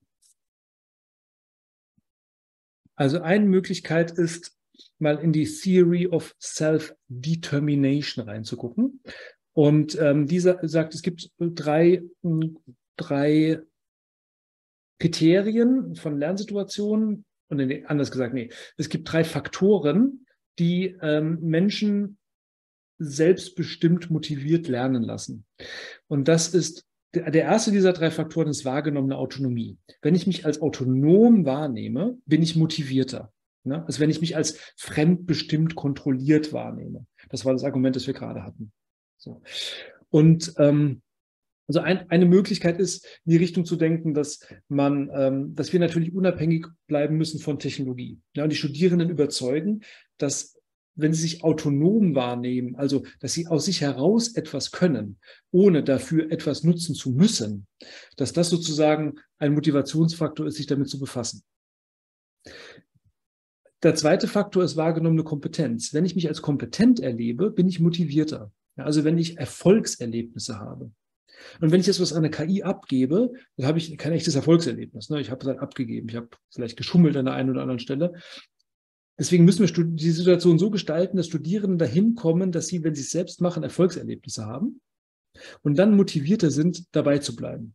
Speaker 1: also eine Möglichkeit ist, mal in die Theory of Self-Determination reinzugucken. Und ähm, dieser sagt, es gibt drei, drei Kriterien von Lernsituationen, und nee, anders gesagt, nee, es gibt drei Faktoren, die ähm, Menschen selbstbestimmt motiviert lernen lassen. Und das ist, der, der erste dieser drei Faktoren ist wahrgenommene Autonomie. Wenn ich mich als autonom wahrnehme, bin ich motivierter. Ne? Also wenn ich mich als fremdbestimmt kontrolliert wahrnehme. Das war das Argument, das wir gerade hatten. So. Und ähm, also ein, eine Möglichkeit ist, in die Richtung zu denken, dass man, ähm, dass wir natürlich unabhängig bleiben müssen von Technologie. Ja, und die Studierenden überzeugen, dass wenn sie sich autonom wahrnehmen, also dass sie aus sich heraus etwas können, ohne dafür etwas nutzen zu müssen, dass das sozusagen ein Motivationsfaktor ist, sich damit zu befassen. Der zweite Faktor ist wahrgenommene Kompetenz. Wenn ich mich als kompetent erlebe, bin ich motivierter. Ja, also wenn ich Erfolgserlebnisse habe. Und wenn ich jetzt was an eine K I abgebe, dann habe ich kein echtes Erfolgserlebnis. Ne? Ich habe es halt abgegeben. Ich habe vielleicht geschummelt an der einen oder anderen Stelle. Deswegen müssen wir die Situation so gestalten, dass Studierende dahin kommen, dass sie, wenn sie es selbst machen, Erfolgserlebnisse haben und dann motivierter sind, dabei zu bleiben.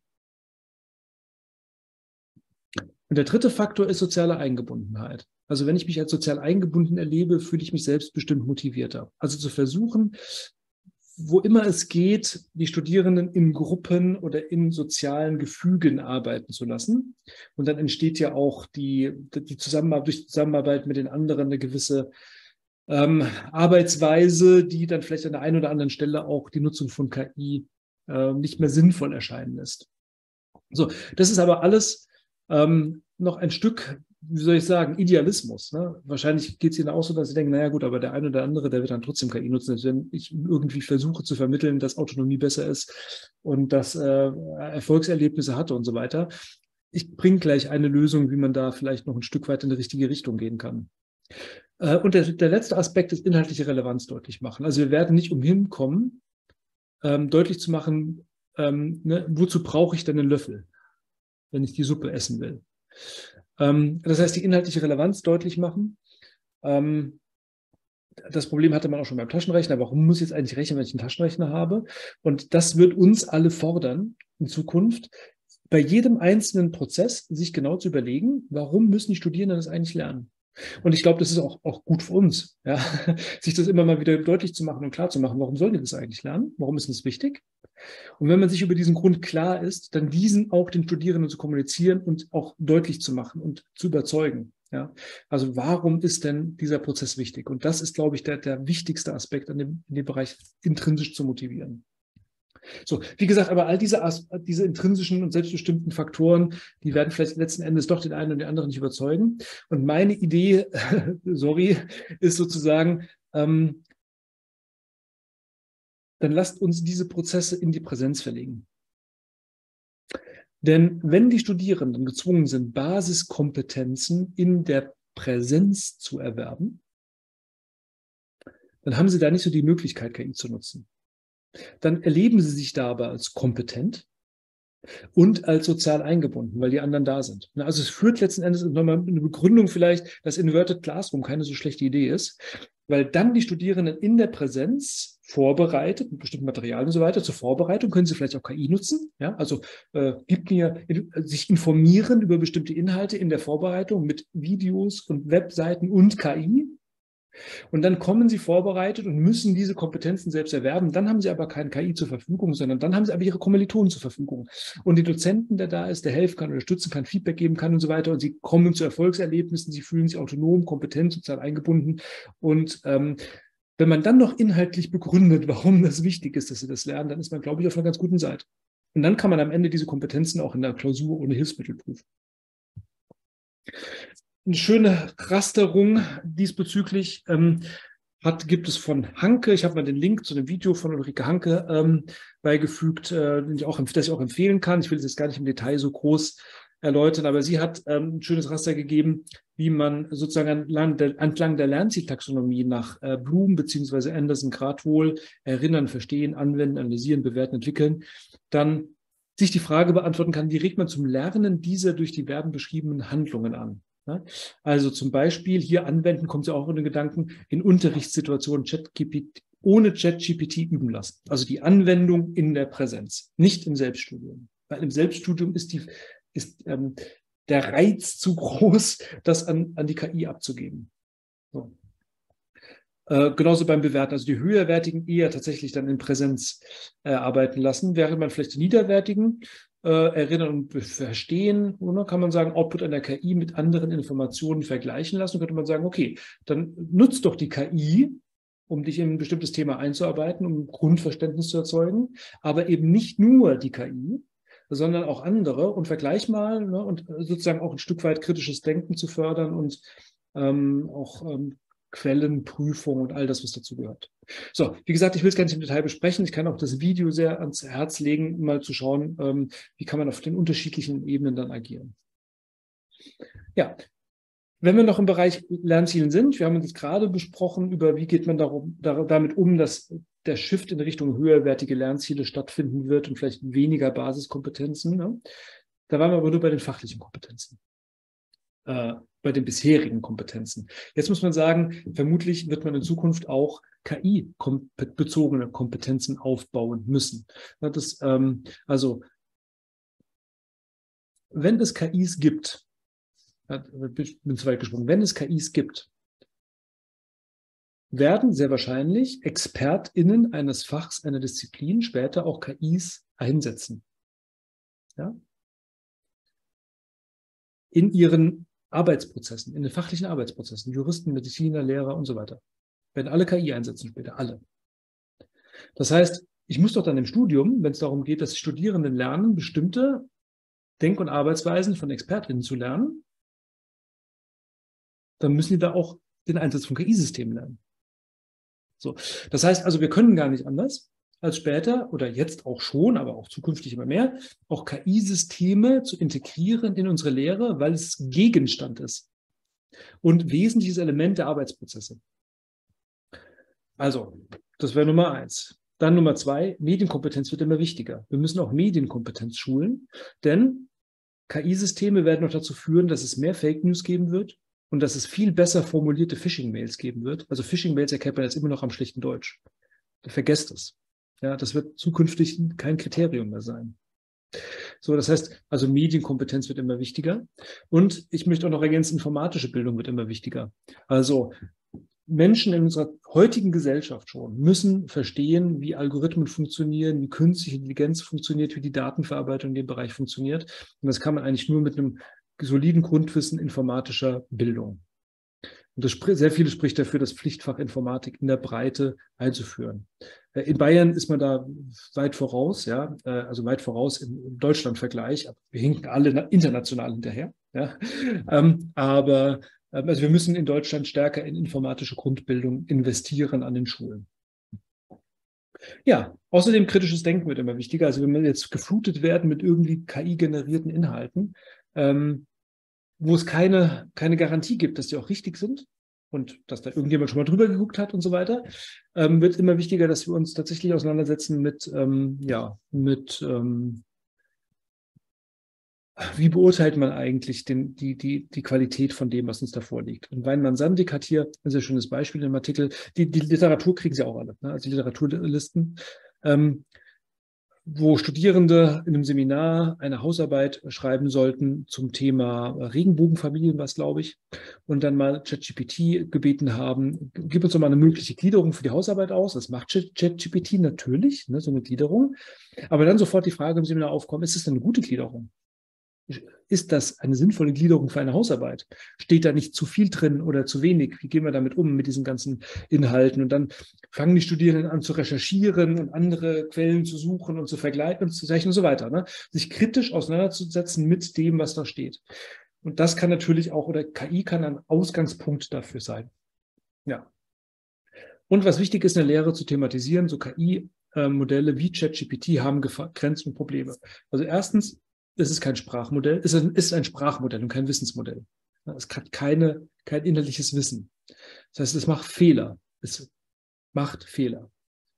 Speaker 1: Und der dritte Faktor ist soziale Eingebundenheit. Also wenn ich mich als sozial eingebunden erlebe, fühle ich mich selbstbestimmt motivierter. Also zu versuchen, wo immer es geht, die Studierenden in Gruppen oder in sozialen Gefügen arbeiten zu lassen. Und dann entsteht ja auch die, die Zusammenarbeit, durch Zusammenarbeit mit den anderen eine gewisse ähm, Arbeitsweise, die dann vielleicht an der einen oder anderen Stelle auch die Nutzung von K I äh, nicht mehr sinnvoll erscheinen lässt. So, das ist aber alles ähm, noch ein Stück, wie soll ich sagen, Idealismus. Ne? Wahrscheinlich geht es Ihnen auch so, dass Sie denken, naja gut, aber der eine oder andere, der wird dann trotzdem K I nutzen, also wenn ich irgendwie versuche zu vermitteln, dass Autonomie besser ist und dass äh, Erfolgserlebnisse hatte und so weiter. Ich bringe gleich eine Lösung, wie man da vielleicht noch ein Stück weit in die richtige Richtung gehen kann. Äh, und der, der letzte Aspekt ist inhaltliche Relevanz deutlich machen. Also wir werden nicht umhin kommen, ähm, deutlich zu machen, ähm, ne, wozu brauche ich denn einen Löffel, wenn ich die Suppe essen will. Ähm, das heißt, die inhaltliche Relevanz deutlich machen. Ähm, das Problem hatte man auch schon beim Taschenrechner. Warum muss ich jetzt eigentlich rechnen, wenn ich einen Taschenrechner habe? Und das wird uns alle fordern in Zukunft, bei jedem einzelnen Prozess sich genau zu überlegen, warum müssen die Studierenden das eigentlich lernen? Und ich glaube, das ist auch, auch gut für uns, ja? Sich das immer mal wieder deutlich zu machen und klar zu machen, warum sollen die das eigentlich lernen? Warum ist das wichtig? Und wenn man sich über diesen Grund klar ist, dann diesen auch den Studierenden zu kommunizieren und auch deutlich zu machen und zu überzeugen. Ja? Also warum ist denn dieser Prozess wichtig? Und das ist, glaube ich, der, der wichtigste Aspekt an dem, in dem Bereich, intrinsisch zu motivieren. So, wie gesagt, aber all diese, diese intrinsischen und selbstbestimmten Faktoren, die werden vielleicht letzten Endes doch den einen und den anderen nicht überzeugen. Und meine Idee, sorry, ist sozusagen, ähm, dann lasst uns diese Prozesse in die Präsenz verlegen. Denn wenn die Studierenden gezwungen sind, Basiskompetenzen in der Präsenz zu erwerben, dann haben sie da nicht so die Möglichkeit, K I zu nutzen. Dann erleben sie sich da aber als kompetent und als sozial eingebunden, weil die anderen da sind. Also es führt letzten Endes nochmal eine Begründung vielleicht, dass Inverted Classroom keine so schlechte Idee ist, weil dann die Studierenden in der Präsenz vorbereitet, mit bestimmten Materialien und so weiter, zur Vorbereitung können sie vielleicht auch K I nutzen. Ja? Also äh, gibt mir, sich informieren über bestimmte Inhalte in der Vorbereitung mit Videos und Webseiten und K I. Und dann kommen sie vorbereitet und müssen diese Kompetenzen selbst erwerben. Dann haben sie aber kein K I zur Verfügung, sondern dann haben sie aber ihre Kommilitonen zur Verfügung. Und die Dozenten, der da ist, der helfen kann, unterstützen kann, Feedback geben kann und so weiter. Und sie kommen zu Erfolgserlebnissen, sie fühlen sich autonom, kompetent, sozial eingebunden. Und ähm, wenn man dann noch inhaltlich begründet, warum das wichtig ist, dass sie das lernen, dann ist man, glaube ich, auf einer ganz guten Seite. Und dann kann man am Ende diese Kompetenzen auch in der Klausur ohne Hilfsmittel prüfen. eine schöne Rasterung diesbezüglich ähm, hat, gibt es von Hanke. Ich habe mal den Link zu dem Video von Ulrike Hanke ähm, beigefügt, äh, den ich auch, das ich auch empfehlen kann. Ich will es jetzt gar nicht im Detail so groß erläutern, aber sie hat ähm, ein schönes Raster gegeben, wie man sozusagen entlang der, entlang der Lernzieltaxonomie nach äh, Bloom bzw. Anderson-Krathwohl erinnern, verstehen, anwenden, analysieren, bewerten, entwickeln, dann sich die Frage beantworten kann, wie regt man zum Lernen dieser durch die Verben beschriebenen Handlungen an? Ja? Also zum Beispiel hier anwenden, kommt ja auch in den Gedanken, in Unterrichtssituationen ChatGPT, ohne ChatGPT üben lassen. Also die Anwendung in der Präsenz, nicht im Selbststudium. Weil im Selbststudium ist, die, ist ähm, der Reiz zu groß, das an, an die K I abzugeben. So. Äh, genauso beim Bewerten, also die höherwertigen eher tatsächlich dann in Präsenz äh, arbeiten lassen, während man vielleicht die niederwertigen äh, erinnern und verstehen, oder kann man sagen, Output an der K I mit anderen Informationen vergleichen lassen, könnte man sagen, okay, dann nutzt doch die K I, um dich in ein bestimmtes Thema einzuarbeiten, um Grundverständnis zu erzeugen, aber eben nicht nur die K I, sondern auch andere und vergleich mal, ne, und sozusagen auch ein Stück weit kritisches Denken zu fördern und ähm, auch ähm, Quellenprüfung und all das, was dazu gehört. So, wie gesagt, ich will es gar nicht im Detail besprechen. Ich kann auch das Video sehr ans Herz legen, mal zu schauen, ähm, wie kann man auf den unterschiedlichen Ebenen dann agieren. Ja, wenn wir noch im Bereich Lernzielen sind, wir haben uns jetzt gerade besprochen, über wie geht man darum, da, damit um, dass der Shift in Richtung höherwertige Lernziele stattfinden wird und vielleicht weniger Basiskompetenzen. Ne? Da waren wir aber nur bei den fachlichen Kompetenzen. Äh, bei den bisherigen Kompetenzen. Jetzt muss man sagen, vermutlich wird man in Zukunft auch K I-bezogene Kompetenzen aufbauen müssen. Das, ähm, also, wenn es K Is gibt, ich bin zu weit gesprungen, wenn es K Is gibt, werden sehr wahrscheinlich ExpertInnen eines Fachs, einer Disziplin später auch K Is einsetzen. Ja? In ihren Arbeitsprozessen, in den fachlichen Arbeitsprozessen, Juristen, Mediziner, Lehrer und so weiter. Werden alle K I einsetzen später, alle. Das heißt, ich muss doch dann im Studium, wenn es darum geht, dass die Studierenden lernen, bestimmte Denk- und Arbeitsweisen von ExpertInnen zu lernen, dann müssen die da auch den Einsatz von K I-Systemen lernen. So. Das heißt also, wir können gar nicht anders, als später oder jetzt auch schon, aber auch zukünftig immer mehr, auch K I-Systeme zu integrieren in unsere Lehre, weil es Gegenstand ist und wesentliches Element der Arbeitsprozesse. Also, das wäre Nummer eins. Dann Nummer zwei, Medienkompetenz wird immer wichtiger. Wir müssen auch Medienkompetenz schulen, denn K I-Systeme werden noch dazu führen, dass es mehr Fake News geben wird und dass es viel besser formulierte Phishing-Mails geben wird. Also Phishing-Mails erkennt man jetzt immer noch am schlechten Deutsch. Vergesst es. Ja, das wird zukünftig kein Kriterium mehr sein. So, das heißt, also Medienkompetenz wird immer wichtiger. Und ich möchte auch noch ergänzen, informatische Bildung wird immer wichtiger. Also Menschen in unserer heutigen Gesellschaft schon müssen verstehen, wie Algorithmen funktionieren, wie künstliche Intelligenz funktioniert, wie die Datenverarbeitung in dem Bereich funktioniert. Und das kann man eigentlich nur mit einem soliden Grundwissen informatischer Bildung. Und das sehr vieles spricht dafür, das Pflichtfach Informatik in der Breite einzuführen. In Bayern ist man da weit voraus, ja, also weit voraus im Deutschland-Vergleich. Wir hinken alle international hinterher. Ja. Aber also wir müssen in Deutschland stärker in informatische Grundbildung investieren an den Schulen. Ja, außerdem kritisches Denken wird immer wichtiger. Also wenn wir jetzt geflutet werden mit irgendwie K I-generierten Inhalten, ähm, wo es keine, keine Garantie gibt, dass die auch richtig sind und dass da irgendjemand schon mal drüber geguckt hat und so weiter, ähm, wird immer wichtiger, dass wir uns tatsächlich auseinandersetzen mit, ähm, ja, mit, ähm, wie beurteilt man eigentlich den, die, die, die Qualität von dem, was uns da vorliegt. Und Weinmann-Sandig hat hier ein sehr schönes Beispiel im Artikel. Die, die Literatur kriegen sie auch alle, ne? Also die Literaturlisten. Ähm, wo Studierende in einem Seminar eine Hausarbeit schreiben sollten zum Thema Regenbogenfamilien, was glaube ich, und dann mal ChatGPT gebeten haben, gib uns doch mal eine mögliche Gliederung für die Hausarbeit aus. Das macht ChatGPT natürlich, ne, so eine Gliederung. Aber dann sofort die Frage im Seminar aufkommen, ist es denn eine gute Gliederung? Ist das eine sinnvolle Gliederung für eine Hausarbeit? Steht da nicht zu viel drin oder zu wenig? Wie gehen wir damit um, mit diesen ganzen Inhalten? Und dann fangen die Studierenden an zu recherchieren und andere Quellen zu suchen und zu vergleichen und zu zeichnen und so weiter. Ne? Sich kritisch auseinanderzusetzen mit dem, was da steht. Und das kann natürlich auch, oder K I kann ein Ausgangspunkt dafür sein. Ja. Und was wichtig ist, in der Lehre zu thematisieren, so K I-Modelle wie ChatGPT haben Grenzen und Probleme. Also erstens, es ist kein Sprachmodell, es ist ein Sprachmodell und kein Wissensmodell. Es hat keine, kein inhaltliches Wissen. Das heißt, es macht Fehler. Es macht Fehler.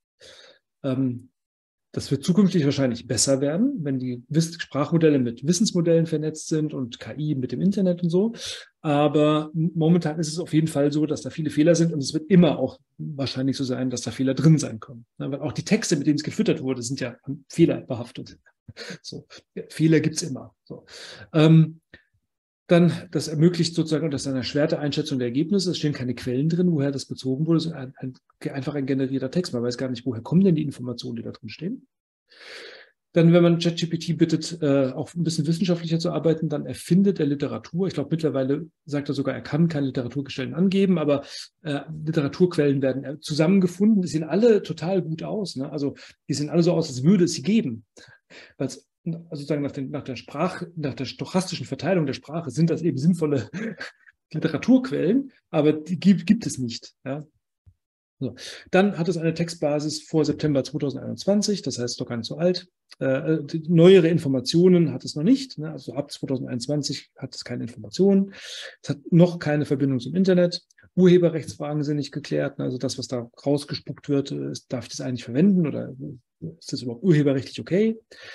Speaker 1: Ähm, Das wird zukünftig wahrscheinlich besser werden, wenn die Sprachmodelle mit Wissensmodellen vernetzt sind und K I mit dem Internet und so. Aber momentan ist es auf jeden Fall so, dass da viele Fehler sind und es wird immer auch wahrscheinlich so sein, dass da Fehler drin sein können. Weil auch die Texte, mit denen es gefüttert wurde, sind ja fehlerbehaftet. So, Fehler gibt es immer. So. Ähm, Dann, das ermöglicht sozusagen, das ist eine erschwerte Einschätzung der Ergebnisse. Es stehen keine Quellen drin, woher das bezogen wurde. Es ist ein, ein, einfach ein generierter Text. Man weiß gar nicht, woher kommen denn die Informationen, die da drin stehen. Dann, wenn man ChatGPT bittet, äh, auch ein bisschen wissenschaftlicher zu arbeiten, dann erfindet er Literatur. Ich glaube, mittlerweile sagt er sogar, er kann keine Literaturquellen angeben, aber äh, Literaturquellen werden zusammengefunden. Die sehen alle total gut aus. Ne? Also die sehen alle so aus, als würde es sie geben. Weil es also sozusagen nach, den, nach der Sprache, nach der stochastischen Verteilung der Sprache sind das eben sinnvolle Literaturquellen, aber die gibt, gibt es nicht. Ja? So. Dann hat es eine Textbasis vor September zweitausendeinundzwanzig, das heißt doch gar nicht so alt. Äh, neuere Informationen hat es noch nicht. Ne? Also ab zweitausendeinundzwanzig hat es keine Informationen. Es hat noch keine Verbindung zum Internet. Urheberrechtsfragen sind nicht geklärt. Ne? Also das, was da rausgespuckt wird, ist, darf ich das eigentlich verwenden oder ist das überhaupt urheberrechtlich okay?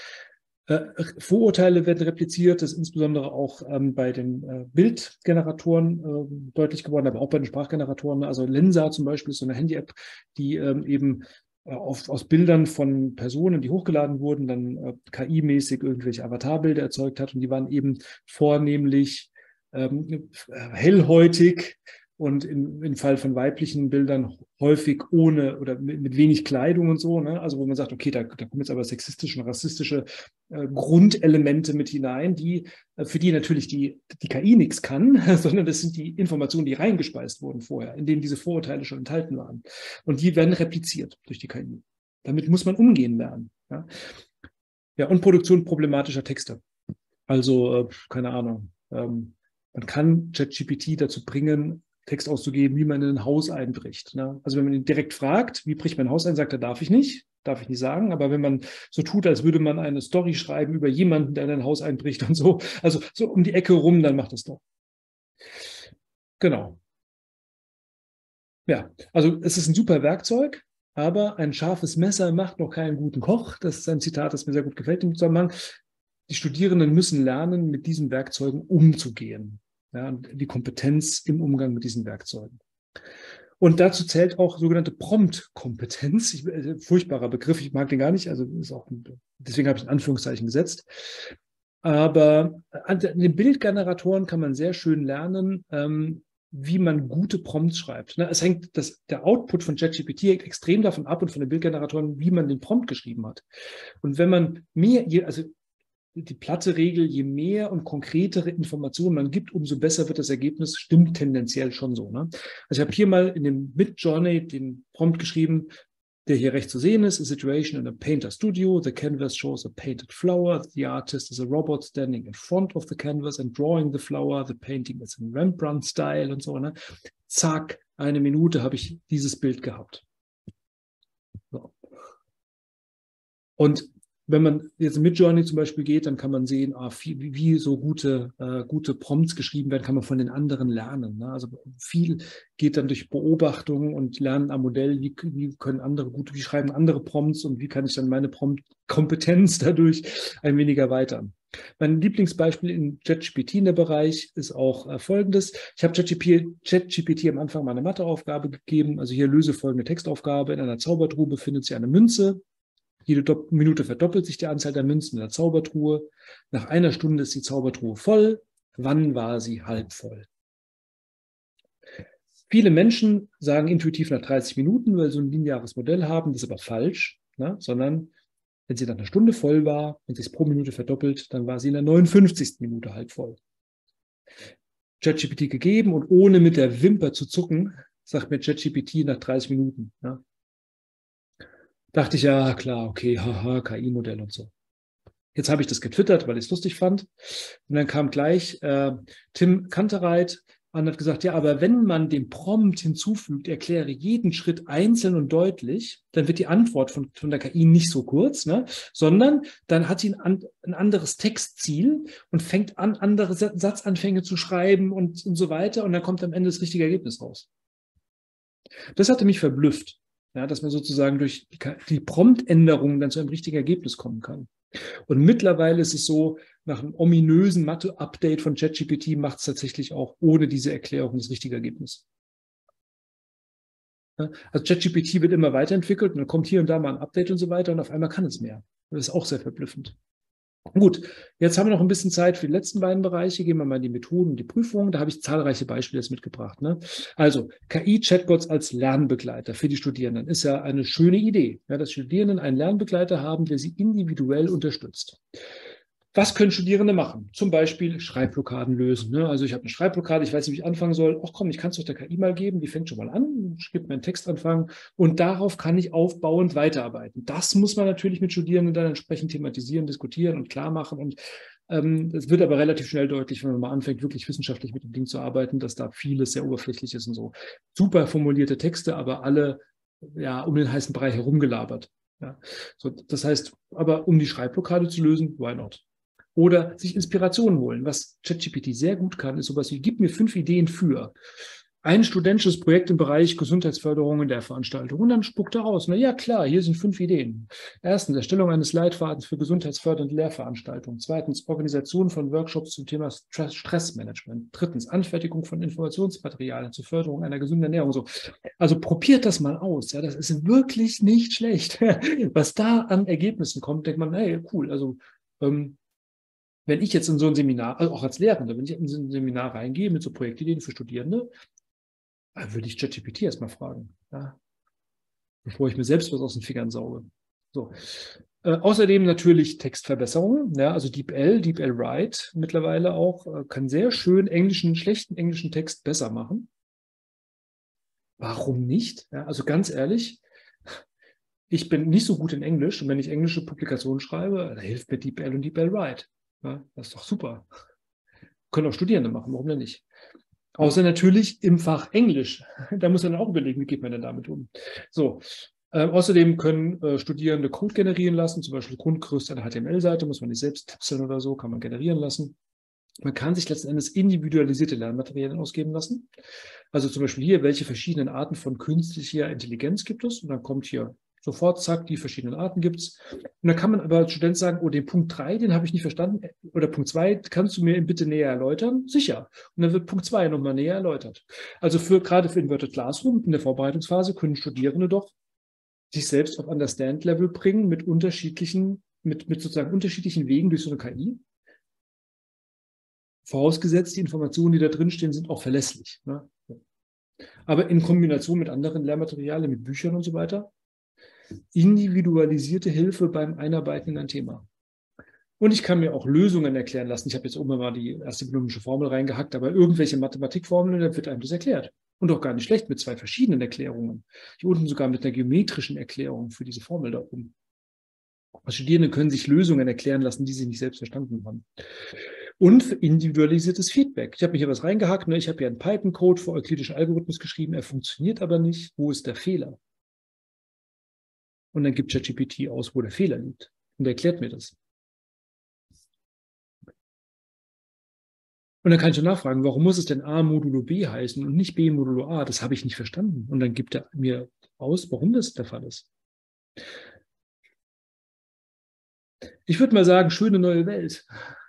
Speaker 1: Äh, Vorurteile werden repliziert, das ist insbesondere auch ähm, bei den äh, Bildgeneratoren äh, deutlich geworden, aber auch bei den Sprachgeneratoren. Also Lensa zum Beispiel ist so eine Handy-App, die ähm, eben äh, auf, aus Bildern von Personen, die hochgeladen wurden, dann äh, K I-mäßig irgendwelche Avatarbilder erzeugt hat und die waren eben vornehmlich ähm, hellhäutig und im, im Fall von weiblichen Bildern häufig ohne oder mit, mit wenig Kleidung und so. Ne? Also wo man sagt, okay, da, da kommen jetzt aber sexistische und rassistische äh, Grundelemente mit hinein, die äh, für die natürlich die, die K I nichts kann, sondern das sind die Informationen, die reingespeist wurden vorher, in denen diese Vorurteile schon enthalten waren. Und die werden repliziert durch die K I. Damit muss man umgehen lernen. Ja, ja und Produktion problematischer Texte. Also, äh, keine Ahnung. Ähm, man kann ChatGPT dazu bringen, Text auszugeben, wie man in ein Haus einbricht. Ne? Also wenn man ihn direkt fragt, wie bricht mein Haus ein, sagt er, darf ich nicht, darf ich nicht sagen. Aber wenn man so tut, als würde man eine Story schreiben über jemanden, der in ein Haus einbricht und so, also so um die Ecke rum, dann macht es doch. Genau. Ja, also es ist ein super Werkzeug, aber ein scharfes Messer macht noch keinen guten Koch. Das ist ein Zitat, das mir sehr gut gefällt im Zusammenhang. Die Studierenden müssen lernen, mit diesen Werkzeugen umzugehen. Ja, die Kompetenz im Umgang mit diesen Werkzeugen. Und dazu zählt auch sogenannte Prompt-Kompetenz. Ich, äh, furchtbarer Begriff, ich mag den gar nicht, also ist auch, deswegen habe ich in Anführungszeichen gesetzt. Aber an den Bildgeneratoren kann man sehr schön lernen, ähm, wie man gute Prompts schreibt. Ne? Es hängt, das, der Output von ChatGPT hängt extrem davon ab und von den Bildgeneratoren, wie man den Prompt geschrieben hat. Und wenn man mehr, also die platte Regel, je mehr und konkretere Informationen man gibt, umso besser wird das Ergebnis, stimmt tendenziell schon so. Ne? Also ich habe hier mal in dem Midjourney den Prompt geschrieben, der hier rechts zu sehen ist, a situation in a painter studio, the canvas shows a painted flower, the artist is a robot standing in front of the canvas and drawing the flower, the painting is in Rembrandt-Style und so. Ne? Zack, eine Minute habe ich dieses Bild gehabt. So. Und wenn man jetzt mit Midjourney zum Beispiel geht, dann kann man sehen, ah, wie, wie so gute, äh, gute Prompts geschrieben werden, kann man von den anderen lernen. Ne? Also viel geht dann durch Beobachtung und Lernen am Modell, wie, wie können andere gut, wie schreiben andere Prompts und wie kann ich dann meine Prompt-Kompetenz dadurch ein wenig erweitern. Mein Lieblingsbeispiel in ChatGPT in der Bereich ist auch äh, folgendes. Ich habe ChatGPT, ChatGPT am Anfang mal eine Matheaufgabe gegeben. Also hier löse folgende Textaufgabe. In einer Zaubertruhe befindet sich eine Münze. Jede Minute verdoppelt sich die Anzahl der Münzen in der Zaubertruhe. Nach einer Stunde ist die Zaubertruhe voll. Wann war sie halb voll? Viele Menschen sagen intuitiv nach dreißig Minuten, weil sie so ein lineares Modell haben. Das ist aber falsch, ne? Sondern wenn sie nach einer Stunde voll war und sich pro Minute verdoppelt, dann war sie in der neunundfünfzigsten Minute halb voll. ChatGPT gegeben und ohne mit der Wimper zu zucken, sagt mir ChatGPT nach dreißig Minuten. Ne? Dachte ich, ja, klar, okay, haha, K I-Modell und so. Jetzt habe ich das getwittert, weil ich es lustig fand. Und dann kam gleich äh, Tim Kantereit und hat gesagt, ja, aber wenn man den Prompt hinzufügt, erkläre jeden Schritt einzeln und deutlich, dann wird die Antwort von, von der K I nicht so kurz, ne? Sondern dann hat sie ein, ein anderes Textziel und fängt an, andere Satzanfänge zu schreiben und, und so weiter. Und dann kommt am Ende das richtige Ergebnis raus. Das hatte mich verblüfft, ja, dass man sozusagen durch die, die Promptänderung dann zu einem richtigen Ergebnis kommen kann. Und mittlerweile ist es so, nach einem ominösen Mathe-Update von ChatGPT macht es tatsächlich auch ohne diese Erklärung das richtige Ergebnis. Also ChatGPT wird immer weiterentwickelt und dann kommt hier und da mal ein Update und so weiter und auf einmal kann es mehr. Das ist auch sehr verblüffend. Gut, jetzt haben wir noch ein bisschen Zeit für die letzten beiden Bereiche. Gehen wir mal in die Methoden und die Prüfungen. Da habe ich zahlreiche Beispiele jetzt mitgebracht. Ne? Also K I-Chatbots als Lernbegleiter für die Studierenden ist ja eine schöne Idee, ja, dass Studierenden einen Lernbegleiter haben, der sie individuell unterstützt. Was können Studierende machen? Zum Beispiel Schreibblockaden lösen. Ne? Also ich habe eine Schreibblockade, ich weiß nicht, wie ich anfangen soll. Ach komm, ich kann es doch der K I mal geben, die fängt schon mal an, gibt mir einen Textanfang und darauf kann ich aufbauend weiterarbeiten. Das muss man natürlich mit Studierenden dann entsprechend thematisieren, diskutieren und klar machen. Und ähm, es wird aber relativ schnell deutlich, wenn man mal anfängt, wirklich wissenschaftlich mit dem Ding zu arbeiten, dass da vieles sehr oberflächlich ist und so. Super formulierte Texte, aber alle ja um den heißen Brei herumgelabert. Ja? So, das heißt, aber um die Schreibblockade zu lösen, why not? Oder sich Inspiration holen. Was ChatGPT sehr gut kann, ist sowas wie, gib mir fünf Ideen für ein studentisches Projekt im Bereich Gesundheitsförderung in der Veranstaltung. Und dann spuckt er aus. Na ja, klar, hier sind fünf Ideen. Erstens, Erstellung eines Leitfadens für gesundheitsfördernde Lehrveranstaltungen. Zweitens, Organisation von Workshops zum Thema Stressmanagement. Drittens, Anfertigung von Informationsmaterialien zur Förderung einer gesunden Ernährung. So. Also probiert das mal aus. Ja, das ist wirklich nicht schlecht. Was da an Ergebnissen kommt, denkt man, hey, cool, also ähm, wenn ich jetzt in so ein Seminar, also auch als Lehrende, wenn ich in so ein Seminar reingehe mit so Projektideen für Studierende, dann würde ich ChatGPT erstmal fragen, ja, bevor ich mir selbst was aus den Fingern sauge. So. Äh, außerdem natürlich Textverbesserungen, ja, also DeepL, DeepL Write mittlerweile auch, äh, kann sehr schön englischen, schlechten englischen Text besser machen. Warum nicht? Ja, also ganz ehrlich, ich bin nicht so gut in Englisch und wenn ich englische Publikationen schreibe, da hilft mir DeepL und DeepL Write. Ja, das ist doch super. Können auch Studierende machen, warum denn nicht? Außer natürlich im Fach Englisch. Da muss man dann auch überlegen, wie geht man denn damit um. So. Äh, außerdem können äh, Studierende Code generieren lassen, zum Beispiel Grundgerüst einer H T M L-Seite, muss man nicht selbst tipseln oder so, kann man generieren lassen. Man kann sich letzten Endes individualisierte Lernmaterialien ausgeben lassen. Also zum Beispiel hier, welche verschiedenen Arten von künstlicher Intelligenz gibt es? Und dann kommt hier sofort, zack, die verschiedenen Arten gibt es. Und dann kann man aber als Student sagen, oh, den Punkt drei, den habe ich nicht verstanden. Oder Punkt zwei, kannst du mir bitte näher erläutern? Sicher. Und dann wird Punkt zwei nochmal näher erläutert. Also für, gerade für Inverted Classroom in der Vorbereitungsphase können Studierende doch sich selbst auf Understand-Level bringen mit unterschiedlichen, mit, mit sozusagen unterschiedlichen Wegen durch so eine K I. Vorausgesetzt, die Informationen, die da drin stehen, sind auch verlässlich. Ne? Aber in Kombination mit anderen Lehrmaterialien, mit Büchern und so weiter, individualisierte Hilfe beim Einarbeiten in ein Thema. Und ich kann mir auch Lösungen erklären lassen. Ich habe jetzt oben mal die erste binomialische Formel reingehackt, aber irgendwelche Mathematikformeln, dann wird einem das erklärt. Und auch gar nicht schlecht mit zwei verschiedenen Erklärungen. Hier unten sogar mit einer geometrischen Erklärung für diese Formel da oben. Studierende können sich Lösungen erklären lassen, die sie nicht selbst verstanden haben. Und für individualisiertes Feedback. Ich habe mich hier was reingehackt. Ne? Ich habe hier einen Python-Code für euklidischen Algorithmus geschrieben. Er funktioniert aber nicht. Wo ist der Fehler? Und dann gibt ChatGPT aus, wo der Fehler liegt. Und erklärt mir das. Und dann kann ich schon nachfragen, warum muss es denn A modulo B heißen und nicht B modulo A? Das habe ich nicht verstanden. Und dann gibt er mir aus, warum das der Fall ist. Ich würde mal sagen, schöne neue Welt.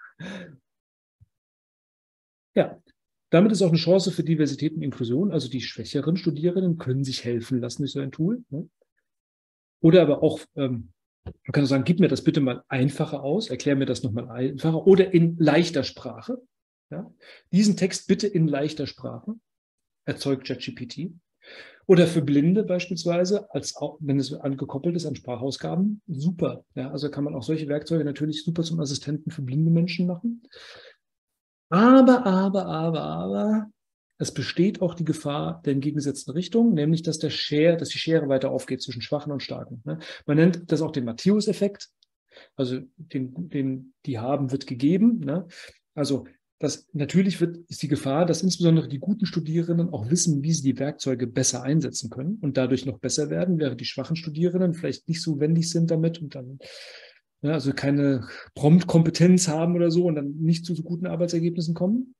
Speaker 1: Ja, damit ist auch eine Chance für Diversität und Inklusion. Also die schwächeren Studierenden können sich helfen lassen durch so ein Tool. Ne? Oder aber auch, ähm, man kann auch sagen, gib mir das bitte mal einfacher aus, erklär mir das nochmal einfacher oder in leichter Sprache. Ja? Diesen Text bitte in leichter Sprache erzeugt ChatGPT. Oder für Blinde beispielsweise, als auch, wenn es angekoppelt ist an Sprachausgaben, super. Ja? Also kann man auch solche Werkzeuge natürlich super zum Assistenten für blinde Menschen machen. Aber, aber, aber, aber, es besteht auch die Gefahr der entgegengesetzten Richtung, nämlich, dass der Schere, dass die Schere weiter aufgeht zwischen Schwachen und Starken. Ne? Man nennt das auch den Matthäus-Effekt. Also den, den die haben, wird gegeben. Ne? Also das, natürlich wird, ist die Gefahr, dass insbesondere die guten Studierenden auch wissen, wie sie die Werkzeuge besser einsetzen können und dadurch noch besser werden, während die schwachen Studierenden vielleicht nicht so wendig sind damit und dann ne, also keine Prompt-Kompetenz haben oder so und dann nicht zu so guten Arbeitsergebnissen kommen.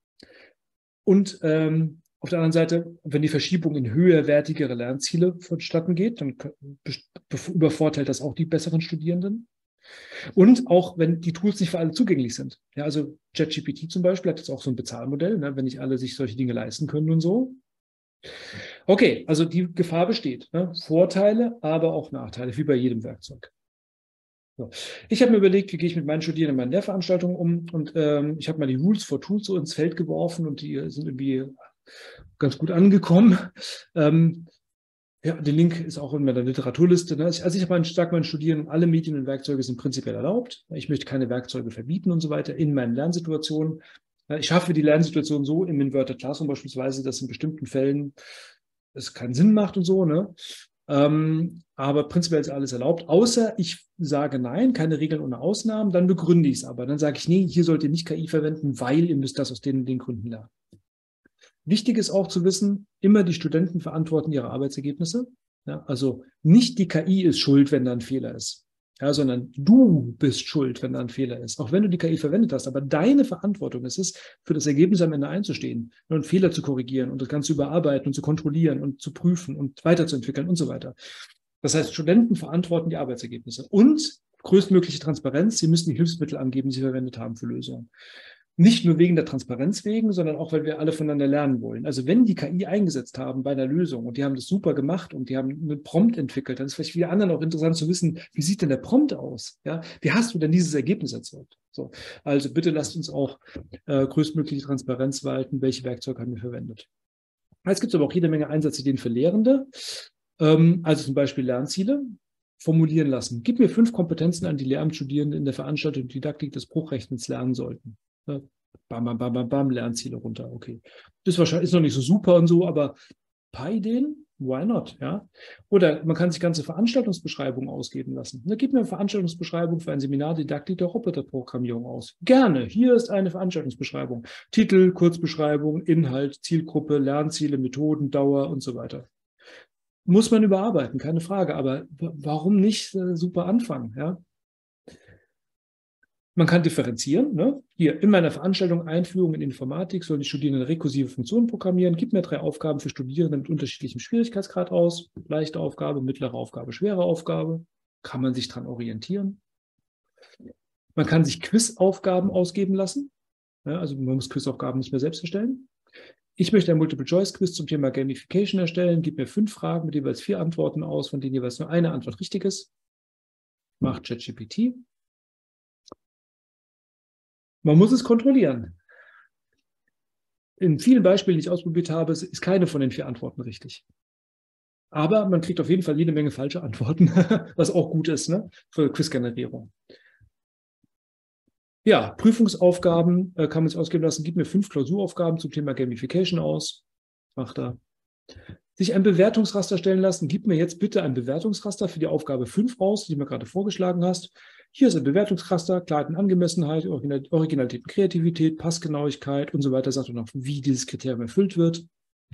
Speaker 1: Und ähm, auf der anderen Seite, wenn die Verschiebung in höherwertigere Lernziele vonstatten geht, dann übervorteilt das auch die besseren Studierenden. Und auch, wenn die Tools nicht für alle zugänglich sind. Ja, also ChatGPT zum Beispiel hat jetzt auch so ein Bezahlmodell, ne, wenn nicht alle sich solche Dinge leisten können und so. Okay, also die Gefahr besteht. Ne? Vorteile, aber auch Nachteile, wie bei jedem Werkzeug. So. Ich habe mir überlegt, wie gehe ich mit meinen Studierenden in meinen Lehrveranstaltungen um und ähm, ich habe mal die Rules for Tools so ins Feld geworfen und die sind irgendwie ganz gut angekommen. Ähm, Ja, der Link ist auch in meiner Literaturliste. Ne? Also ich habe sage meinen Studierenden, alle Medien und Werkzeuge sind prinzipiell erlaubt. Ich möchte keine Werkzeuge verbieten und so weiter in meinen Lernsituationen. Ich schaffe die Lernsituation so im Inverted Classroom beispielsweise, dass in bestimmten Fällen es keinen Sinn macht und so. Ne? Ähm, aber prinzipiell ist alles erlaubt, außer ich sage nein, keine Regeln ohne Ausnahmen, dann begründe ich es aber. Dann sage ich, nee, hier sollt ihr nicht K I verwenden, weil ihr müsst das aus den, den Gründen lernen. Wichtig ist auch zu wissen, immer die Studenten verantworten ihre Arbeitsergebnisse. Ja, also nicht die K I ist schuld, wenn da ein Fehler ist, ja, sondern du bist schuld, wenn da ein Fehler ist. Auch wenn du die K I verwendet hast, aber deine Verantwortung ist es, für das Ergebnis am Ende einzustehen und Fehler zu korrigieren und das Ganze zu überarbeiten und zu kontrollieren und zu prüfen und weiterzuentwickeln und so weiter. Das heißt, Studenten verantworten die Arbeitsergebnisse und größtmögliche Transparenz. Sie müssen die Hilfsmittel angeben, die sie verwendet haben für Lösungen. Nicht nur wegen der Transparenz wegen, sondern auch, weil wir alle voneinander lernen wollen. Also wenn die K I eingesetzt haben bei einer Lösung und die haben das super gemacht und die haben einen Prompt entwickelt, dann ist vielleicht für die anderen auch interessant zu wissen, wie sieht denn der Prompt aus? Ja, wie hast du denn dieses Ergebnis erzeugt? So, also bitte lasst uns auch äh, größtmögliche Transparenz walten, welche Werkzeuge haben wir verwendet. Jetzt gibt es aber auch jede Menge Einsatzideen für Lehrende, ähm, also zum Beispiel Lernziele formulieren lassen. Gib mir fünf Kompetenzen an, die Lehramtsstudierende in der Veranstaltung und Didaktik des Bruchrechnens lernen sollten. Bam, bam, bam, bam, bam, Lernziele runter. Okay. Das ist wahrscheinlich ist noch nicht so super und so, aber ein paar Ideen, why not? Ja? Oder man kann sich ganze Veranstaltungsbeschreibungen ausgeben lassen. Ne, gib mir eine Veranstaltungsbeschreibung für ein Seminar Didaktik der Roboterprogrammierung aus. Gerne. Hier ist eine Veranstaltungsbeschreibung. Titel, Kurzbeschreibung, Inhalt, Zielgruppe, Lernziele, Methoden, Dauer und so weiter. Muss man überarbeiten, keine Frage. Aber warum nicht äh, super anfangen? Ja? Man kann differenzieren. Ne? Hier in meiner Veranstaltung Einführung in Informatik sollen die Studierenden rekursive Funktionen programmieren. Gib mir drei Aufgaben für Studierende mit unterschiedlichem Schwierigkeitsgrad aus. Leichte Aufgabe, mittlere Aufgabe, schwere Aufgabe. Kann man sich daran orientieren. Man kann sich Quizaufgaben ausgeben lassen. Ja, also man muss Quizaufgaben nicht mehr selbst erstellen. Ich möchte ein Multiple-Choice-Quiz zum Thema Gamification erstellen. Gib mir fünf Fragen mit jeweils vier Antworten aus, von denen jeweils nur eine Antwort richtig ist. Macht ChatGPT. Man muss es kontrollieren. In vielen Beispielen, die ich ausprobiert habe, ist keine von den vier Antworten richtig. Aber man kriegt auf jeden Fall jede Menge falsche Antworten, was auch gut ist, ne, für Quizgenerierung. Ja, Prüfungsaufgaben äh, kann man sich ausgeben lassen. Gib mir fünf Klausuraufgaben zum Thema Gamification aus. Macht er. Sich ein Bewertungsraster stellen lassen. Gib mir jetzt bitte ein Bewertungsraster für die Aufgabe fünf raus, die du mir gerade vorgeschlagen hast. Hier ist ein Bewertungsraster, Klarheit und Angemessenheit, Originalität und Kreativität, Passgenauigkeit und so weiter. Sagt er noch, wie dieses Kriterium erfüllt wird.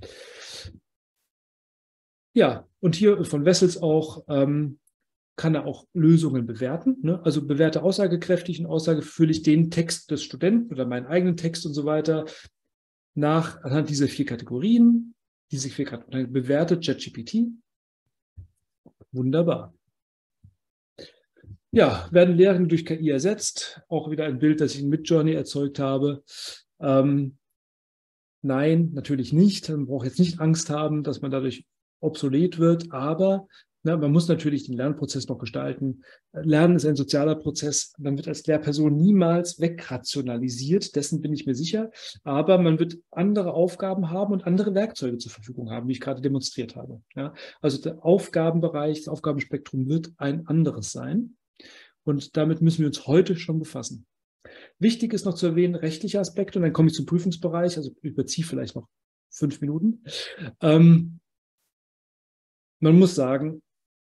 Speaker 1: Ja, und hier von Wessels auch, ähm, kann er auch Lösungen bewerten. Ne? Also bewerte aussagekräftig und aussageführlich den Text des Studenten oder meinen eigenen Text und so weiter nach anhand dieser vier Kategorien. Diese vier Kategorien bewertet ChatGPT. Wunderbar. Ja, werden Lehrende durch K I ersetzt? Auch wieder ein Bild, das ich in Midjourney erzeugt habe. Ähm, nein, natürlich nicht. Man braucht jetzt nicht Angst haben, dass man dadurch obsolet wird, aber na, man muss natürlich den Lernprozess noch gestalten. Lernen ist ein sozialer Prozess. Man wird als Lehrperson niemals wegrationalisiert, dessen bin ich mir sicher. Aber man wird andere Aufgaben haben und andere Werkzeuge zur Verfügung haben, wie ich gerade demonstriert habe. Ja, also der Aufgabenbereich, das Aufgabenspektrum wird ein anderes sein. Und damit müssen wir uns heute schon befassen. Wichtig ist noch zu erwähnen, rechtliche Aspekte, und dann komme ich zum Prüfungsbereich, also ich überziehe vielleicht noch fünf Minuten. Ähm, man muss sagen,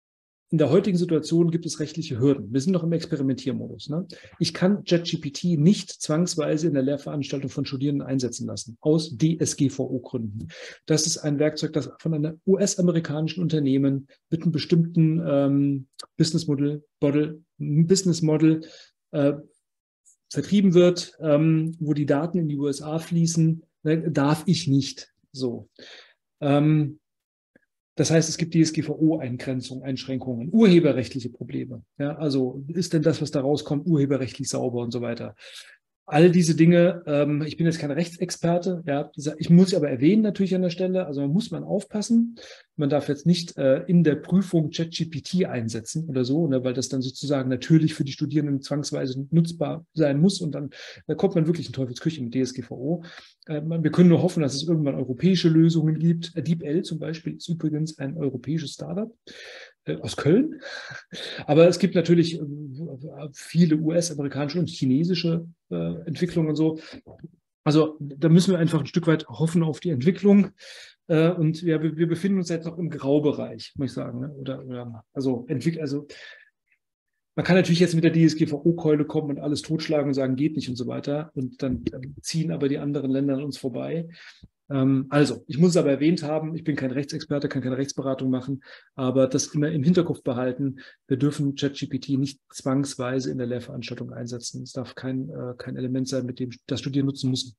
Speaker 1: in der heutigen Situation gibt es rechtliche Hürden. Wir sind noch im Experimentiermodus. Ne? Ich kann ChatGPT nicht zwangsweise in der Lehrveranstaltung von Studierenden einsetzen lassen, aus D S G V O-Gründen. Das ist ein Werkzeug, das von einem U S-amerikanischen Unternehmen mit einem bestimmten ähm, Business Model, Model, Business Model äh, vertrieben wird, ähm, wo die Daten in die U S A fließen, ne, darf ich nicht. So. Ähm, Das heißt, es gibt D S G V O-Eingrenzungen, Einschränkungen, urheberrechtliche Probleme. Ja, also ist denn das, was da rauskommt, urheberrechtlich sauber und so weiter? All diese Dinge, ähm, ich bin jetzt kein Rechtsexperte, ja, ich muss aber erwähnen natürlich an der Stelle, also man muss man aufpassen, man darf jetzt nicht äh, in der Prüfung ChatGPT einsetzen oder so, ne, weil das dann sozusagen natürlich für die Studierenden zwangsweise nutzbar sein muss und dann da kommt man wirklich in Teufelsküche mit D S G V O. Äh, wir können nur hoffen, dass es irgendwann europäische Lösungen gibt. DeepL zum Beispiel ist übrigens ein europäisches Startup äh, aus Köln, aber es gibt natürlich äh, viele U S-amerikanische und chinesische äh, Entwicklung und so. Also da müssen wir einfach ein Stück weit hoffen auf die Entwicklung. Äh, und ja, wir, wir befinden uns jetzt noch im Graubereich, muss ich sagen. Ne? Oder, oder also entwickelt, also man kann natürlich jetzt mit der D S G V O-Keule kommen und alles totschlagen und sagen, geht nicht und so weiter. Und dann, dann ziehen aber die anderen Länder an uns vorbei. Ähm, also, ich muss es aber erwähnt haben, ich bin kein Rechtsexperte, kann keine Rechtsberatung machen, aber das immer im Hinterkopf behalten. Wir dürfen ChatGPT nicht zwangsweise in der Lehrveranstaltung einsetzen. Es darf kein, äh, kein Element sein, mit dem das Studierende nutzen müssen.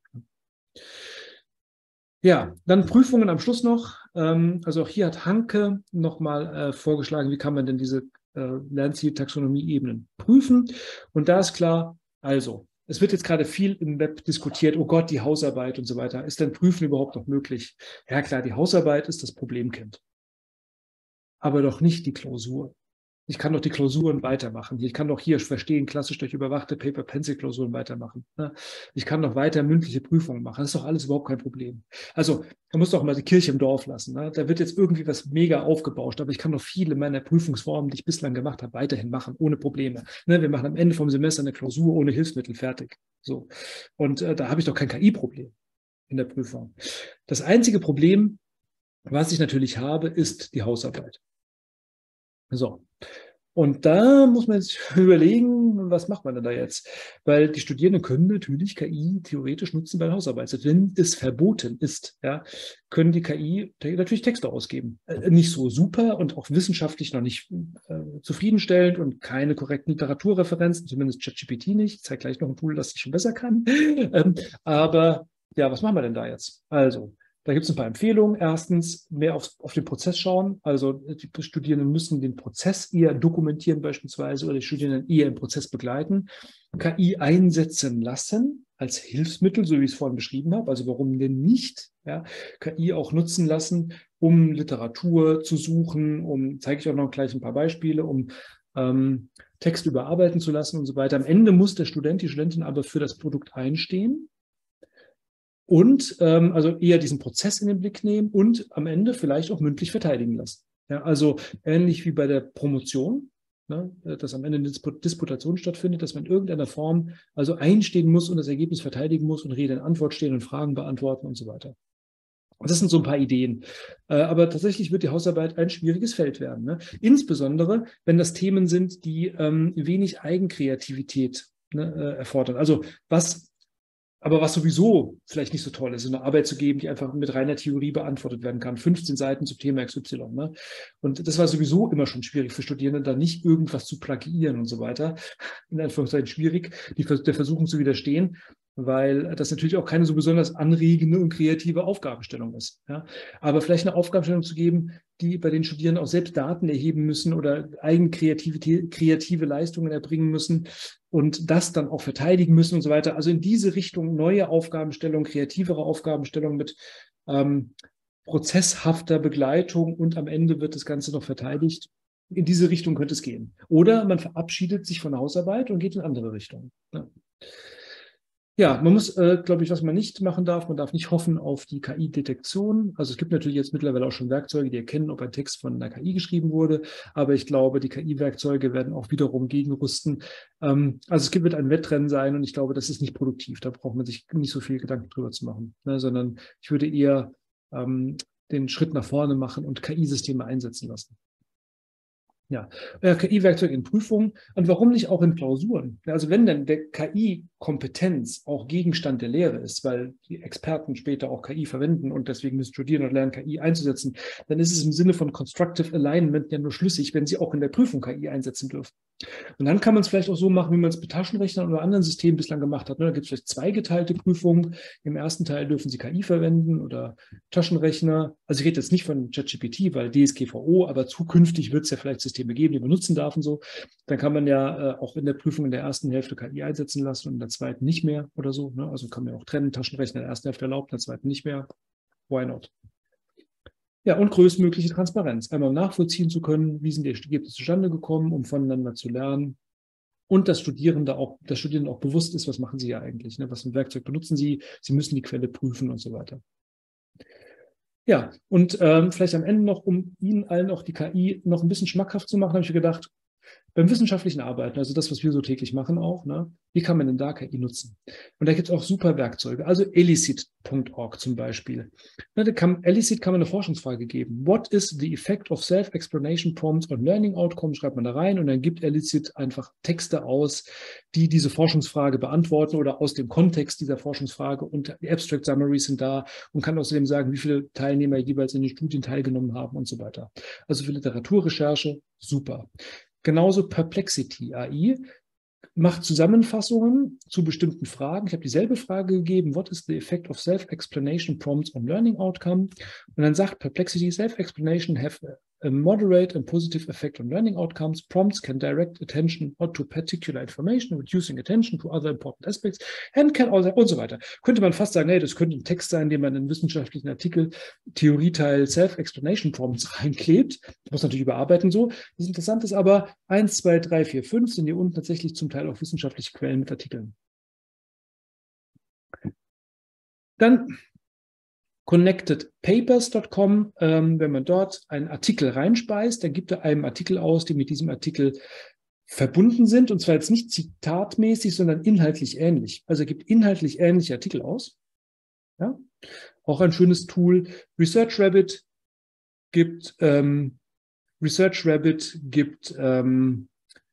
Speaker 1: Ja, dann Prüfungen am Schluss noch. Ähm, also auch hier hat Hanke nochmal äh, vorgeschlagen, wie kann man denn diese äh, Lernziel-Taxonomie-Ebenen prüfen. Und da ist klar, also, es wird jetzt gerade viel im Web diskutiert, oh Gott, die Hausarbeit und so weiter. Ist denn Prüfen überhaupt noch möglich? Ja klar, die Hausarbeit ist das Problemkind. Aber doch nicht die Klausur. Ich kann doch die Klausuren weitermachen. Ich kann doch hier verstehen, klassisch durch überwachte Paper-Pencil-Klausuren weitermachen. Ich kann doch weiter mündliche Prüfungen machen. Das ist doch alles überhaupt kein Problem. Also, man muss doch mal die Kirche im Dorf lassen. Da wird jetzt irgendwie was mega aufgebauscht, aber ich kann doch viele meiner Prüfungsformen, die ich bislang gemacht habe, weiterhin machen, ohne Probleme. Wir machen am Ende vom Semester eine Klausur ohne Hilfsmittel fertig. So. Und äh, da habe ich doch kein K I-Problem in der Prüfung. Das einzige Problem, was ich natürlich habe, ist die Hausarbeit. So. Und da muss man jetzt überlegen, was macht man denn da jetzt? Weil die Studierenden können natürlich K I theoretisch nutzen bei der Hausarbeit. Also wenn es verboten ist, ja, können die K I natürlich Texte ausgeben. Äh, nicht so super und auch wissenschaftlich noch nicht äh, zufriedenstellend und keine korrekten Literaturreferenzen, zumindest ChatGPT nicht. Ich zeige gleich noch ein Tool, das ich schon besser kann. ähm, aber ja, was machen wir denn da jetzt? Also, da gibt es ein paar Empfehlungen. Erstens, mehr auf, auf den Prozess schauen. Also die Studierenden müssen den Prozess eher dokumentieren beispielsweise oder die Studierenden eher im Prozess begleiten. K I einsetzen lassen als Hilfsmittel, so wie ich es vorhin beschrieben habe. Also warum denn nicht? Ja, K I auch nutzen lassen, um Literatur zu suchen, um, zeige ich auch noch gleich ein paar Beispiele, um ähm, Text überarbeiten zu lassen und so weiter. Am Ende muss der Student, die Studentin aber für das Produkt einstehen. Und ähm, also eher diesen Prozess in den Blick nehmen und am Ende vielleicht auch mündlich verteidigen lassen. Ja, also ähnlich wie bei der Promotion, ne, dass am Ende eine Disputation stattfindet, dass man in irgendeiner Form also einstehen muss und das Ergebnis verteidigen muss und Rede und Antwort stehen und Fragen beantworten und so weiter. Das sind so ein paar Ideen. Äh, aber tatsächlich wird die Hausarbeit ein schwieriges Feld werden. Ne? Insbesondere, wenn das Themen sind, die ähm, wenig Eigenkreativität ne, äh, erfordern. Also was Aber was sowieso vielleicht nicht so toll ist, ist eine Arbeit zu geben, die einfach mit reiner Theorie beantwortet werden kann. fünfzehn Seiten zum Thema X Y. Ne? Und das war sowieso immer schon schwierig für Studierende, da nicht irgendwas zu plagiieren und so weiter. In Anführungszeichen schwierig, die, der Versuchung zu widerstehen, weil das natürlich auch keine so besonders anregende und kreative Aufgabenstellung ist. Ja? Aber vielleicht eine Aufgabenstellung zu geben, die bei den Studierenden auch selbst Daten erheben müssen oder eigenkreative kreative Leistungen erbringen müssen und das dann auch verteidigen müssen und so weiter. Also in diese Richtung neue Aufgabenstellung, kreativere Aufgabenstellung mit ähm, prozesshafter Begleitung und am Ende wird das Ganze noch verteidigt. In diese Richtung könnte es gehen. Oder man verabschiedet sich von der Hausarbeit und geht in andere Richtungen. Ja. Ja, man muss, äh, glaube ich, was man nicht machen darf, man darf nicht hoffen auf die K I-Detektion. Also es gibt natürlich jetzt mittlerweile auch schon Werkzeuge, die erkennen, ob ein Text von einer K I geschrieben wurde. Aber ich glaube, die K I-Werkzeuge werden auch wiederum gegenrüsten. Ähm, also es gibt, wird ein Wettrennen sein und ich glaube, das ist nicht produktiv. Da braucht man sich nicht so viel Gedanken drüber zu machen, ne? Sondern ich würde eher ähm, den Schritt nach vorne machen und K I-Systeme einsetzen lassen. Ja, äh, K I-Werkzeug in Prüfungen und warum nicht auch in Klausuren? Also wenn dann der K I-Kompetenz auch Gegenstand der Lehre ist, weil die Experten später auch K I verwenden und deswegen müssen studieren und lernen, K I einzusetzen, dann ist es im Sinne von Constructive Alignment ja nur schlüssig, wenn sie auch in der Prüfung K I einsetzen dürfen. Und dann kann man es vielleicht auch so machen, wie man es mit Taschenrechnern oder anderen Systemen bislang gemacht hat. Da gibt es vielleicht zweigeteilte Prüfungen. Im ersten Teil dürfen Sie K I verwenden oder Taschenrechner. Also ich rede jetzt nicht von ChatGPT, weil D S G V O, aber zukünftig wird es ja vielleicht Systeme geben, die man nutzen darf und so. Dann kann man ja äh, auch in der Prüfung in der ersten Hälfte K I einsetzen lassen und in der zweiten nicht mehr oder so. Ne? Also kann man ja auch trennen, Taschenrechner in der ersten Hälfte erlaubt, in der zweiten nicht mehr. Why not? Ja, und größtmögliche Transparenz. Einmal nachvollziehen zu können, wie sind die Ergebnisse zustande gekommen, um voneinander zu lernen. Und dass Studierende auch, dass Studierenden auch bewusst ist, was machen sie ja eigentlich, ne? Was für ein Werkzeug benutzen sie, sie müssen die Quelle prüfen und so weiter. Ja, und ähm, vielleicht am Ende noch, um Ihnen allen auch die K I noch ein bisschen schmackhaft zu machen, habe ich mir gedacht, beim wissenschaftlichen Arbeiten, also das, was wir so täglich machen auch, ne, wie kann man denn da K I nutzen? Und da gibt es auch super Werkzeuge, also elicit punkt org zum Beispiel. Ne, da kann, elicit kann man eine Forschungsfrage geben. What is the effect of self-explanation prompts on learning outcomes? Schreibt man da rein und dann gibt elicit einfach Texte aus, die diese Forschungsfrage beantworten oder aus dem Kontext dieser Forschungsfrage, und die Abstract Summaries sind da und kann außerdem sagen, wie viele Teilnehmer jeweils in den Studien teilgenommen haben und so weiter. Also für Literaturrecherche super. Genauso Perplexity A I macht Zusammenfassungen zu bestimmten Fragen. Ich habe dieselbe Frage gegeben, what is the effect of self-explanation prompts on learning outcome? Und dann sagt Perplexity, self-explanation have a moderate and positive effect on learning outcomes. Prompts can direct attention to particular information, reducing attention to other important aspects, and can also und so weiter. Könnte man fast sagen, hey, das könnte ein Text sein, den man in einen wissenschaftlichen Artikel, Theorieteil Self-Explanation Prompts reinklebt. Muss natürlich überarbeiten so. Das Interessante ist aber, eins, zwei, drei, vier, fünf sind hier unten tatsächlich zum Teil auch wissenschaftliche Quellen mit Artikeln. Dann connected papers punkt com, ähm, wenn man dort einen Artikel reinspeist, dann gibt er einen Artikel aus, die mit diesem Artikel verbunden sind, und zwar jetzt nicht zitatmäßig, sondern inhaltlich ähnlich. Also er gibt inhaltlich ähnliche Artikel aus. Ja? Auch ein schönes Tool. ResearchRabbit gibt, ähm, ResearchRabbit gibt ähm,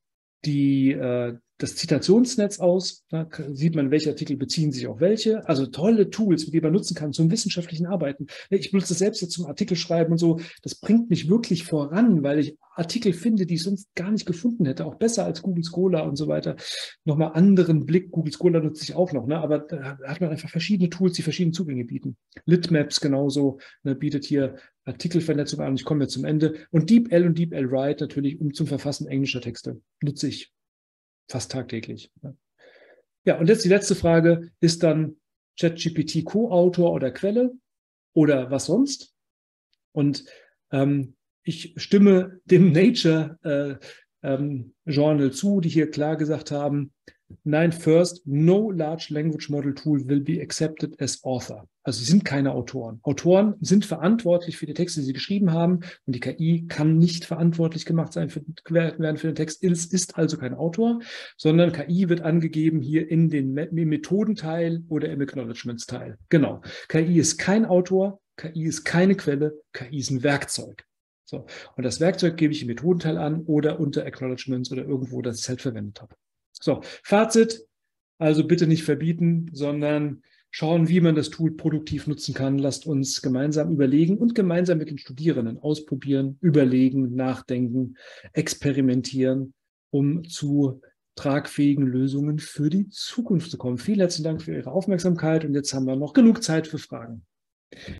Speaker 1: die, äh, das Zitationsnetz aus. Da sieht man, welche Artikel beziehen sich auf welche. Also tolle Tools, die man nutzen kann zum wissenschaftlichen Arbeiten. Ich benutze das selbst jetzt zum Artikel schreiben und so. Das bringt mich wirklich voran, weil ich Artikel finde, die ich sonst gar nicht gefunden hätte. Auch besser als Google Scholar und so weiter. Nochmal anderen Blick. Google Scholar nutze ich auch noch, ne? Aber da hat man einfach verschiedene Tools, die verschiedene Zugänge bieten. Litmaps genauso, ne, bietet hier Artikelvernetzung an. Ich komme jetzt zum Ende. Und DeepL und DeepL Write natürlich, um zum Verfassen englischer Texte, nutze ich fast tagtäglich. Ja, und jetzt die letzte Frage, ist dann ChatGPT Co-Autor oder Quelle oder was sonst? Und ähm, ich stimme dem Nature äh, ähm, Journal zu, die hier klar gesagt haben, nein, first, no large language model tool will be accepted as author. Also sie sind keine Autoren. Autoren sind verantwortlich für die Texte, die sie geschrieben haben, und die K I kann nicht verantwortlich gemacht sein für, werden für den Text. Es ist also kein Autor, sondern K I wird angegeben hier in den Methodenteil oder im Acknowledgements-Teil. Genau. K I ist kein Autor, K I ist keine Quelle, K I ist ein Werkzeug. So. Und das Werkzeug gebe ich im Methodenteil an oder unter Acknowledgements oder irgendwo, das ich halt verwendet habe. So, Fazit, also bitte nicht verbieten, sondern schauen, wie man das Tool produktiv nutzen kann. Lasst uns gemeinsam überlegen und gemeinsam mit den Studierenden ausprobieren, überlegen, nachdenken, experimentieren, um zu tragfähigen Lösungen für die Zukunft zu kommen. Vielen herzlichen Dank für Ihre Aufmerksamkeit und jetzt haben wir noch genug Zeit für Fragen.